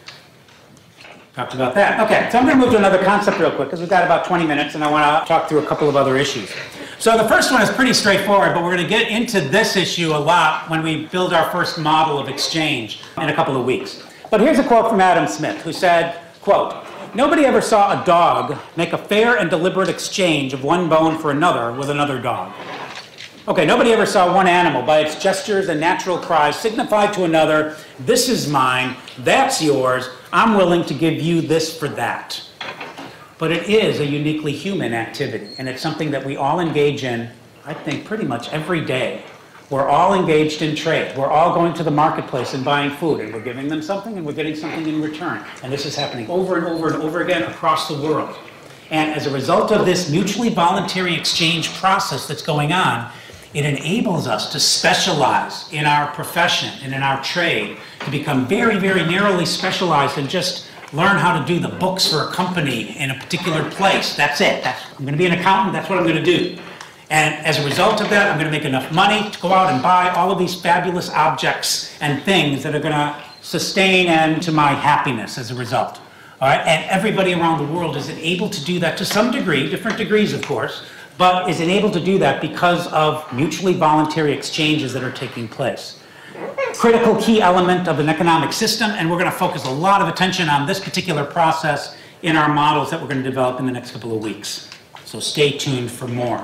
Talked about that. Okay, so I'm going to move to another concept real quick because we've got about twenty minutes and I want to talk through a couple of other issues. So the first one is pretty straightforward, but we're going to get into this issue a lot when we build our first model of exchange in a couple of weeks. But here's a quote from Adam Smith, who said, quote, "Nobody ever saw a dog make a fair and deliberate exchange of one bone for another with another dog." Okay, nobody ever saw one animal by its gestures and natural cries signify to another, "This is mine, that's yours, I'm willing to give you this for that." But it is a uniquely human activity, and it's something that we all engage in, I think, pretty much every day. We're all engaged in trade. We're all going to the marketplace and buying food, and we're giving them something, and we're getting something in return. And this is happening over and over and over again across the world. And as a result of this mutually voluntary exchange process that's going on, it enables us to specialize in our profession and in our trade, to become very, very narrowly specialized and just learn how to do the books for a company in a particular place. That's it. That's, I'm going to be an accountant. That's what I'm going to do. And as a result of that, I'm going to make enough money to go out and buy all of these fabulous objects and things that are going to sustain and to my happiness as a result. All right? And everybody around the world is able to do that to some degree, different degrees, of course, but is enabled to do that because of mutually voluntary exchanges that are taking place. Critical key element of an economic system, and we're going to focus a lot of attention on this particular process in our models that we're going to develop in the next couple of weeks. So stay tuned for more.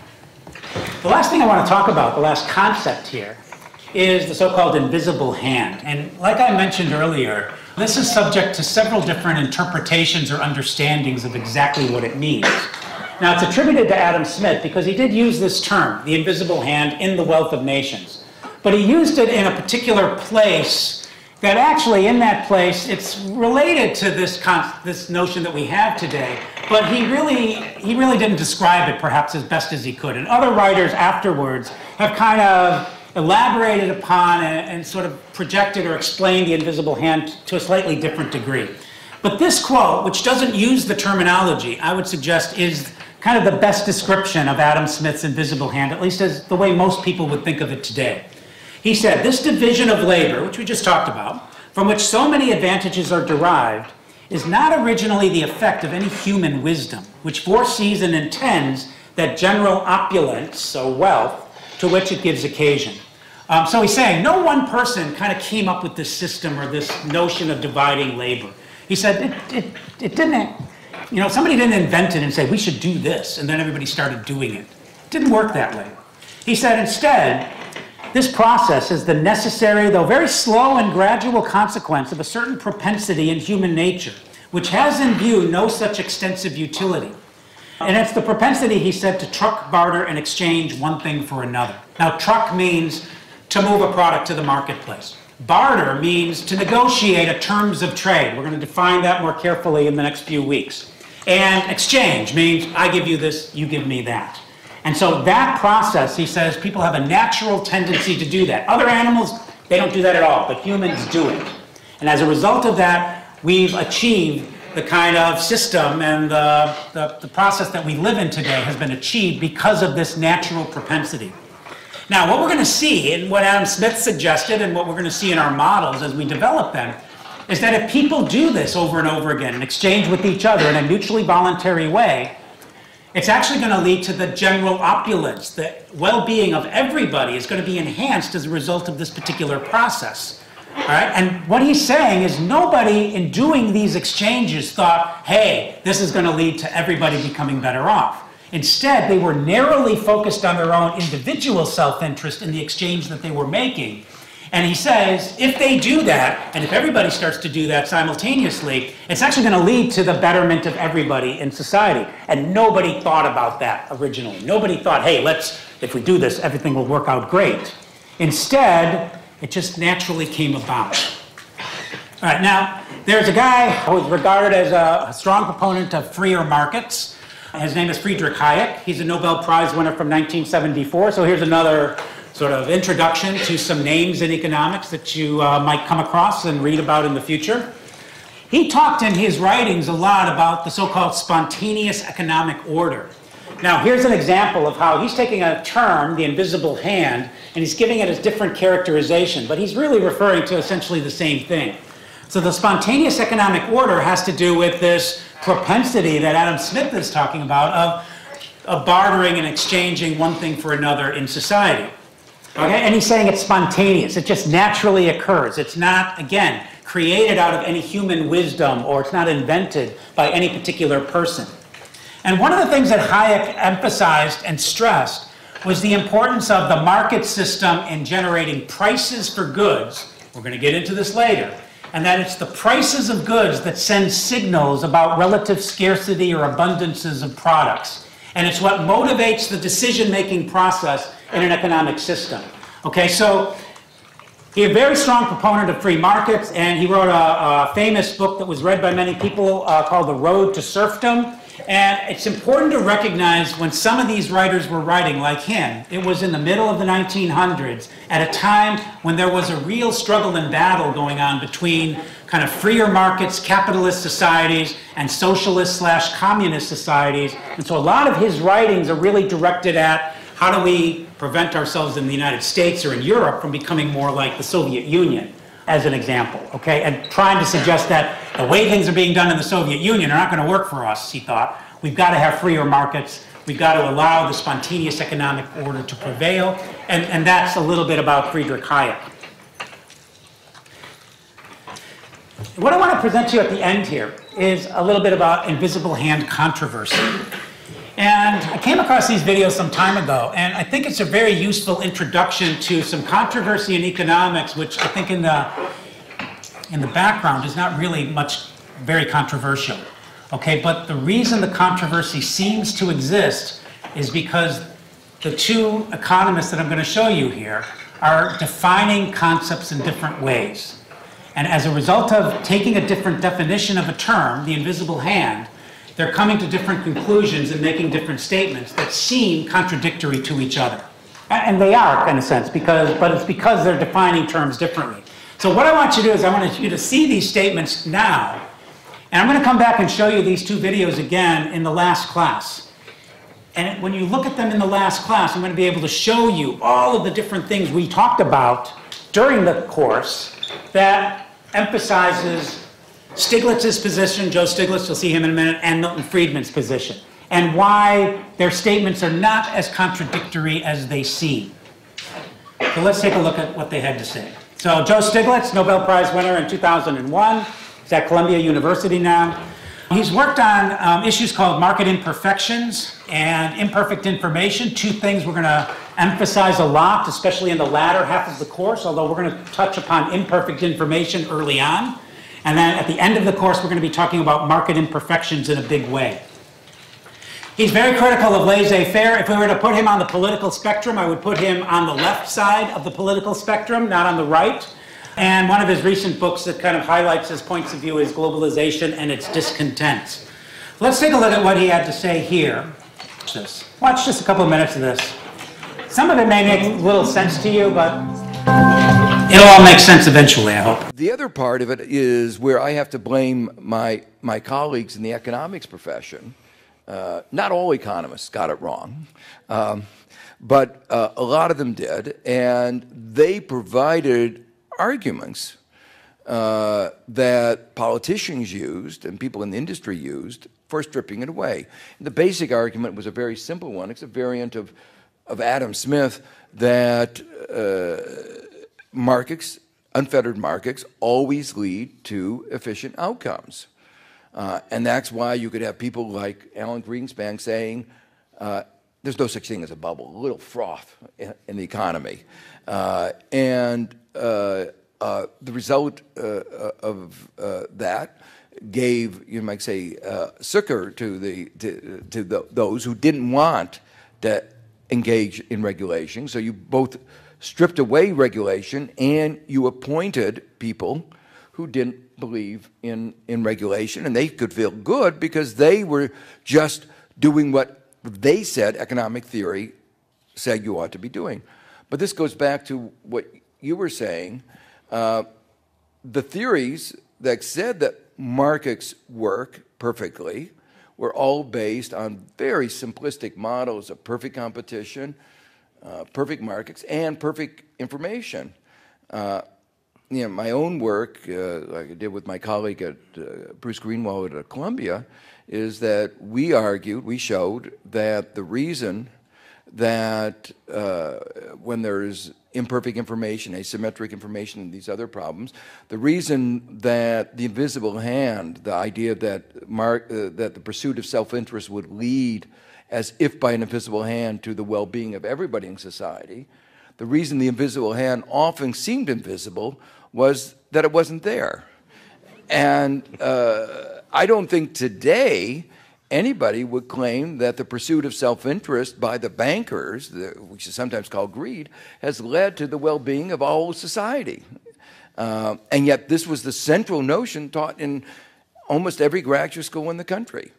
The last thing I want to talk about, the last concept here, is the so-called invisible hand. And like I mentioned earlier, this is subject to several different interpretations or understandings of exactly what it means. Now, it's attributed to Adam Smith because he did use this term, the invisible hand, in The Wealth of Nations. But he used it in a particular place that actually, in that place, it's related to this, con this notion that we have today, but he really, he really didn't describe it perhaps as best as he could. And other writers afterwards have kind of elaborated upon and, and sort of projected or explained the invisible hand to a slightly different degree. But this quote, which doesn't use the terminology, I would suggest is kind of the best description of Adam Smith's invisible hand, at least as the way most people would think of it today. He said, "This division of labor, which we just talked about, from which so many advantages are derived, is not originally the effect of any human wisdom, which foresees and intends that general opulence, or wealth, to which it gives occasion." Um, so he's saying, no one person kind of came up with this system or this notion of dividing labor. He said, it, it, it didn't, you know, somebody didn't invent it and say, we should do this, and then everybody started doing it. It didn't work that way. He said, instead, this process is the necessary, though very slow and gradual consequence of a certain propensity in human nature, which has in view no such extensive utility. And it's the propensity, he said, to truck, barter, and exchange one thing for another. Now, truck means to move a product to the marketplace. Barter means to negotiate a terms of trade. We're going to define that more carefully in the next few weeks. And exchange means I give you this, you give me that. And so that process, he says, people have a natural tendency to do that. Other animals, they don't do that at all, but humans do it. And as a result of that, we've achieved the kind of system and the, the, the process that we live in today has been achieved because of this natural propensity. Now, what we're going to see, and what Adam Smith suggested, and what we're going to see in our models as we develop them, is that if people do this over and over again and exchange with each other in a mutually voluntary way, it's actually going to lead to the general opulence. The well-being of everybody is going to be enhanced as a result of this particular process. All right? And what he's saying is nobody in doing these exchanges thought, hey, this is going to lead to everybody becoming better off. Instead, they were narrowly focused on their own individual self-interest in the exchange that they were making. And he says, if they do that, and if everybody starts to do that simultaneously, it's actually going to lead to the betterment of everybody in society. And nobody thought about that originally. Nobody thought, hey, let's, if we do this, everything will work out great. Instead, it just naturally came about. All right, now, there's a guy who is regarded as a strong proponent of freer markets. His name is Friedrich Hayek. He's a Nobel Prize winner from nineteen seventy-four. So here's another sort of introduction to some names in economics that you uh, might come across and read about in the future. He talked in his writings a lot about the so-called spontaneous economic order. Now, here's an example of how he's taking a term, the invisible hand, and he's giving it a different characterization, but he's really referring to essentially the same thing. So the spontaneous economic order has to do with this propensity that Adam Smith is talking about of of bartering and exchanging one thing for another in society. Okay? And he's saying it's spontaneous. It just naturally occurs. It's not, again, created out of any human wisdom, or it's not invented by any particular person. And one of the things that Hayek emphasized and stressed was the importance of the market system in generating prices for goods. We're going to get into this later. And that it's the prices of goods that send signals about relative scarcity or abundances of products. And it's what motivates the decision-making process in an economic system. Okay, so he's a very strong proponent of free markets, and he wrote a, a famous book that was read by many people uh, called The Road to Serfdom. And it's important to recognize when some of these writers were writing, like him, it was in the middle of the nineteen hundreds, at a time when there was a real struggle and battle going on between kind of freer markets, capitalist societies, and socialist slash communist societies. And so a lot of his writings are really directed at how do we prevent ourselves in the United States or in Europe from becoming more like the Soviet Union, as an example, okay? And trying to suggest that the way things are being done in the Soviet Union are not going to work for us, he thought. We've got to have freer markets. We've got to allow the spontaneous economic order to prevail. And, and that's a little bit about Friedrich Hayek. What I want to present to you at the end here is a little bit about invisible hand controversy. And I came across these videos some time ago, and I think it's a very useful introduction to some controversy in economics, which I think in the, in the background is not really much very controversial. Okay, but the reason the controversy seems to exist is because the two economists that I'm going to show you here are defining concepts in different ways. And as a result of taking a different definition of a term, the invisible hand, they're coming to different conclusions and making different statements that seem contradictory to each other. And they are, in a sense, because, but it's because they're defining terms differently. So what I want you to do is I want you to see these statements now, and I'm going to come back and show you these two videos again in the last class. And when you look at them in the last class, I'm going to be able to show you all of the different things we talked about during the course that emphasizes Stiglitz's position, Joe Stiglitz, you'll see him in a minute, and Milton Friedman's position, and why their statements are not as contradictory as they seem. So let's take a look at what they had to say. So Joe Stiglitz, Nobel Prize winner in two thousand one, he's at Columbia University now. He's worked on um, issues called market imperfections and imperfect information, two things we're going to emphasize a lot, especially in the latter half of the course, although we're going to touch upon imperfect information early on. And then at the end of the course, we're going to be talking about market imperfections in a big way. He's very critical of laissez-faire. If we were to put him on the political spectrum, I would put him on the left side of the political spectrum, not on the right. And one of his recent books that kind of highlights his points of view is Globalization and Its Discontents. Let's take a look at what he had to say here. Watch this. Watch just a couple of minutes of this. Some of it may make little sense to you, but it'll all make sense eventually, I hope. The other part of it is where I have to blame my, my colleagues in the economics profession. Uh, not all economists got it wrong, um, but uh, a lot of them did, and they provided arguments uh, that politicians used and people in the industry used for stripping it away. And the basic argument was a very simple one. It's a variant of, of Adam Smith that uh, markets, unfettered markets, always lead to efficient outcomes. Uh, and that's why you could have people like Alan Greenspan saying, uh, there's no such thing as a bubble, a little froth in, in the economy. Uh, and uh, uh, the result uh, of uh, that gave, you might say, uh, succor to, the, to, to the, those who didn't want to engage in regulation. So you both stripped away regulation and you appointed people who didn't believe in, in regulation, and they could feel good because they were just doing what they said economic theory said you ought to be doing. But this goes back to what you were saying. Uh, the theories that said that markets work perfectly were all based on very simplistic models of perfect competition, uh, perfect markets, and perfect information. Uh, you know, my own work, uh, like I did with my colleague at uh, Bruce Greenwald at Columbia, is that we argued, we showed that the reason that uh, when there's imperfect information, asymmetric information, and these other problems, the reason that the invisible hand, the idea that, mark, uh, that the pursuit of self-interest would lead, as if by an invisible hand, to the well-being of everybody in society, the reason the invisible hand often seemed invisible was that it wasn't there. And uh, I don't think today anybody would claim that the pursuit of self-interest by the bankers, the, which is sometimes called greed, has led to the well-being of all society. Uh, and yet this was the central notion taught in almost every graduate school in the country.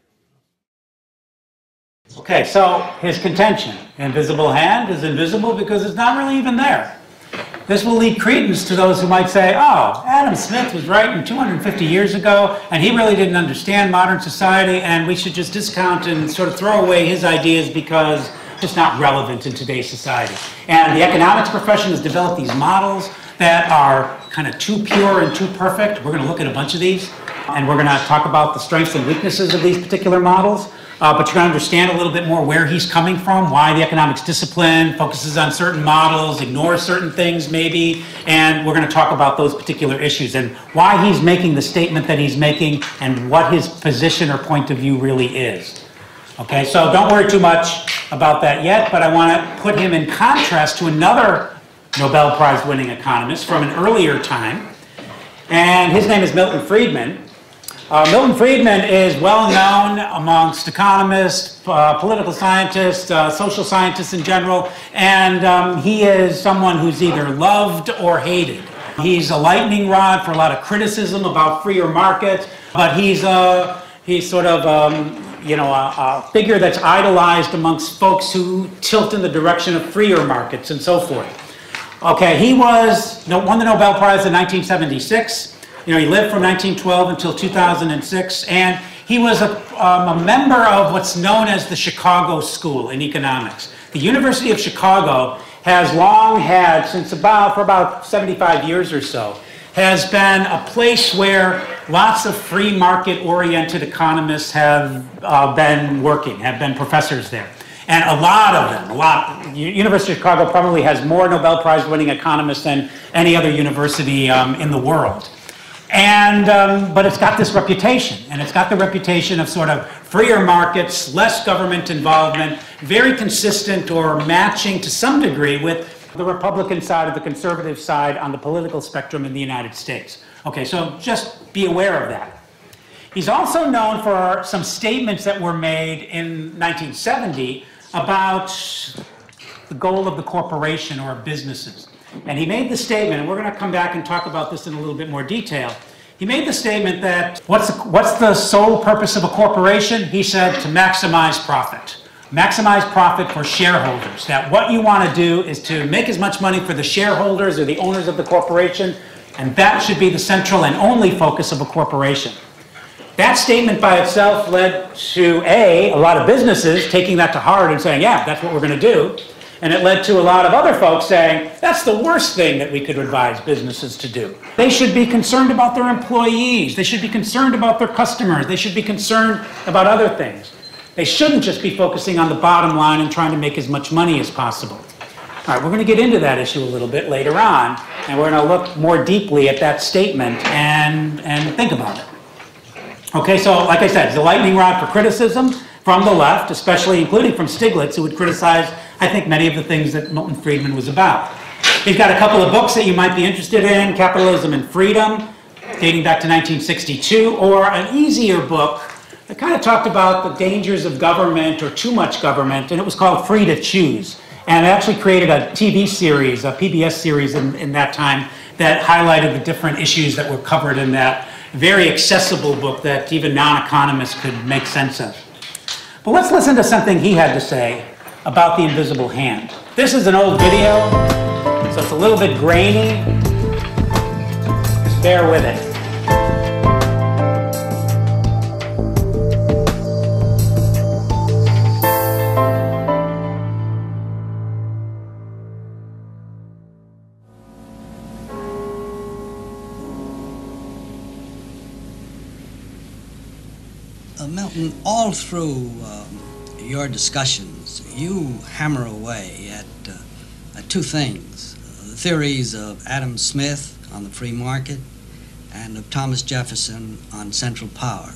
Okay, so his contention, invisible hand is invisible because it's not really even there. This will lead credence to those who might say, oh, Adam Smith was writing two hundred fifty years ago, and he really didn't understand modern society, and we should just discount and sort of throw away his ideas because it's just not relevant in today's society. And the economics profession has developed these models that are kind of too pure and too perfect. We're going to look at a bunch of these, and we're going to talk about the strengths and weaknesses of these particular models. Uh, but you're going to understand a little bit more where he's coming from, why the economics discipline focuses on certain models, ignores certain things maybe, and we're going to talk about those particular issues and why he's making the statement that he's making and what his position or point of view really is. Okay, so don't worry too much about that yet, but I want to put him in contrast to another Nobel Prize winning economist from an earlier time, and his name is Milton Friedman. Uh, Milton Friedman is well known amongst economists, uh, political scientists, uh, social scientists in general, and um, he is someone who's either loved or hated. He's a lightning rod for a lot of criticism about freer markets, but he's, a, he's sort of um, you know, a, a figure that's idolized amongst folks who tilt in the direction of freer markets and so forth. Okay, he was, won the Nobel Prize in nineteen seventy-six. You know, he lived from nineteen twelve until two thousand six, and he was a, um, a member of what's known as the Chicago School in economics. The University of Chicago has long had, since about, for about seventy-five years or so, has been a place where lots of free market-oriented economists have uh, been working, have been professors there. And a lot of them, a lot, University of Chicago probably has more Nobel Prize winning economists than any other university um, in the world. And, um, but it's got this reputation, and it's got the reputation of sort of freer markets, less government involvement, very consistent or matching to some degree with the Republican side or the conservative side on the political spectrum in the United States. Okay, so just be aware of that. He's also known for some statements that were made in nineteen seventy about the goal of the corporation or of businesses. And he made the statement, and we're going to come back and talk about this in a little bit more detail. He made the statement that what's the, what's the sole purpose of a corporation? He said to maximize profit. Maximize profit for shareholders. That what you want to do is to make as much money for the shareholders or the owners of the corporation, and that should be the central and only focus of a corporation. That statement by itself led to, A, a lot of businesses taking that to heart and saying, yeah, that's what we're going to do. And it led to a lot of other folks saying, that's the worst thing that we could advise businesses to do. They should be concerned about their employees. They should be concerned about their customers. They should be concerned about other things. They shouldn't just be focusing on the bottom line and trying to make as much money as possible. All right, we're going to get into that issue a little bit later on, and we're going to look more deeply at that statement and, and think about it. Okay, so like I said, it's a lightning rod for criticism from the left, especially including from Stiglitz, who would criticize, I think, many of the things that Milton Friedman was about. He's got a couple of books that you might be interested in, Capitalism and Freedom, dating back to nineteen sixty-two, or an easier book that kind of talked about the dangers of government or too much government, and it was called Free to Choose. And it actually created a T V series, a P B S series in, in that time that highlighted the different issues that were covered in that very accessible book that even non-economists could make sense of. But let's listen to something he had to say about the invisible hand. This is an old video, so it's a little bit grainy. Just bear with it. Uh, Milton, all through um, your discussions, you hammer away at, uh, at two things. Uh, the theories of Adam Smith on the free market and of Thomas Jefferson on central power.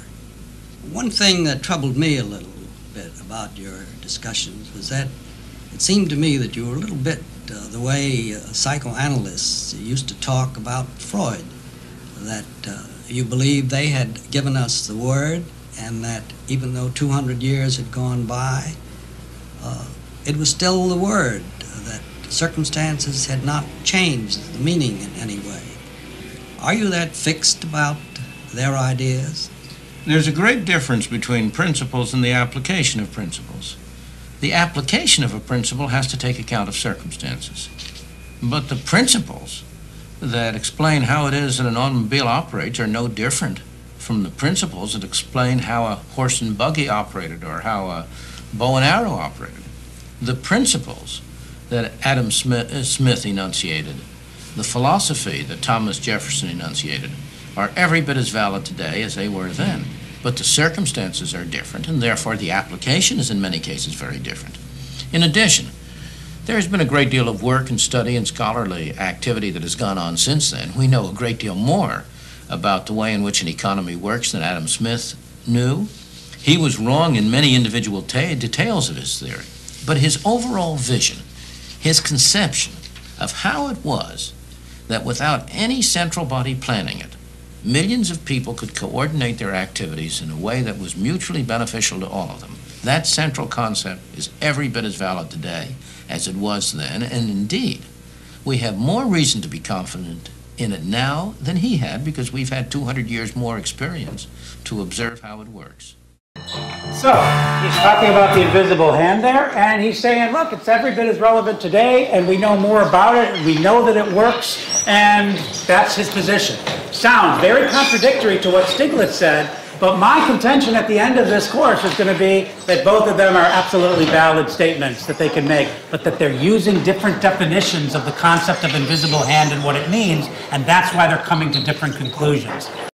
One thing that troubled me a little bit about your discussions was that it seemed to me that you were a little bit uh, the way uh, psychoanalysts used to talk about Freud, that uh, you believed they had given us the word, and that even though two hundred years had gone by, uh, it was still the word, uh, that circumstances had not changed the meaning in any way. Are you that fixed about their ideas? There's a great difference between principles and the application of principles. The application of a principle has to take account of circumstances. But the principles that explain how it is that an automobile operates are no different from the principles that explain how a horse and buggy operated or how a bow and arrow operated. The principles that Adam Smith, Smith enunciated, the philosophy that Thomas Jefferson enunciated, are every bit as valid today as they were then. But the circumstances are different, and therefore the application is in many cases very different. In addition, there has been a great deal of work and study and scholarly activity that has gone on since then. We know a great deal more about the way in which an economy works than Adam Smith knew. He was wrong in many individual details of his theory, but his overall vision, his conception of how it was that without any central body planning it, millions of people could coordinate their activities in a way that was mutually beneficial to all of them. That central concept is every bit as valid today as it was then, and indeed, we have more reason to be confident in it now than he had, because we've had two hundred years more experience to observe how it works. So, he's talking about the invisible hand there, and he's saying, look, it's every bit as relevant today, and we know more about it, and we know that it works, and that's his position. Sounds very contradictory to what Stiglitz said, but my contention at the end of this course is going to be that both of them are absolutely valid statements that they can make, but that they're using different definitions of the concept of invisible hand and what it means, and that's why they're coming to different conclusions.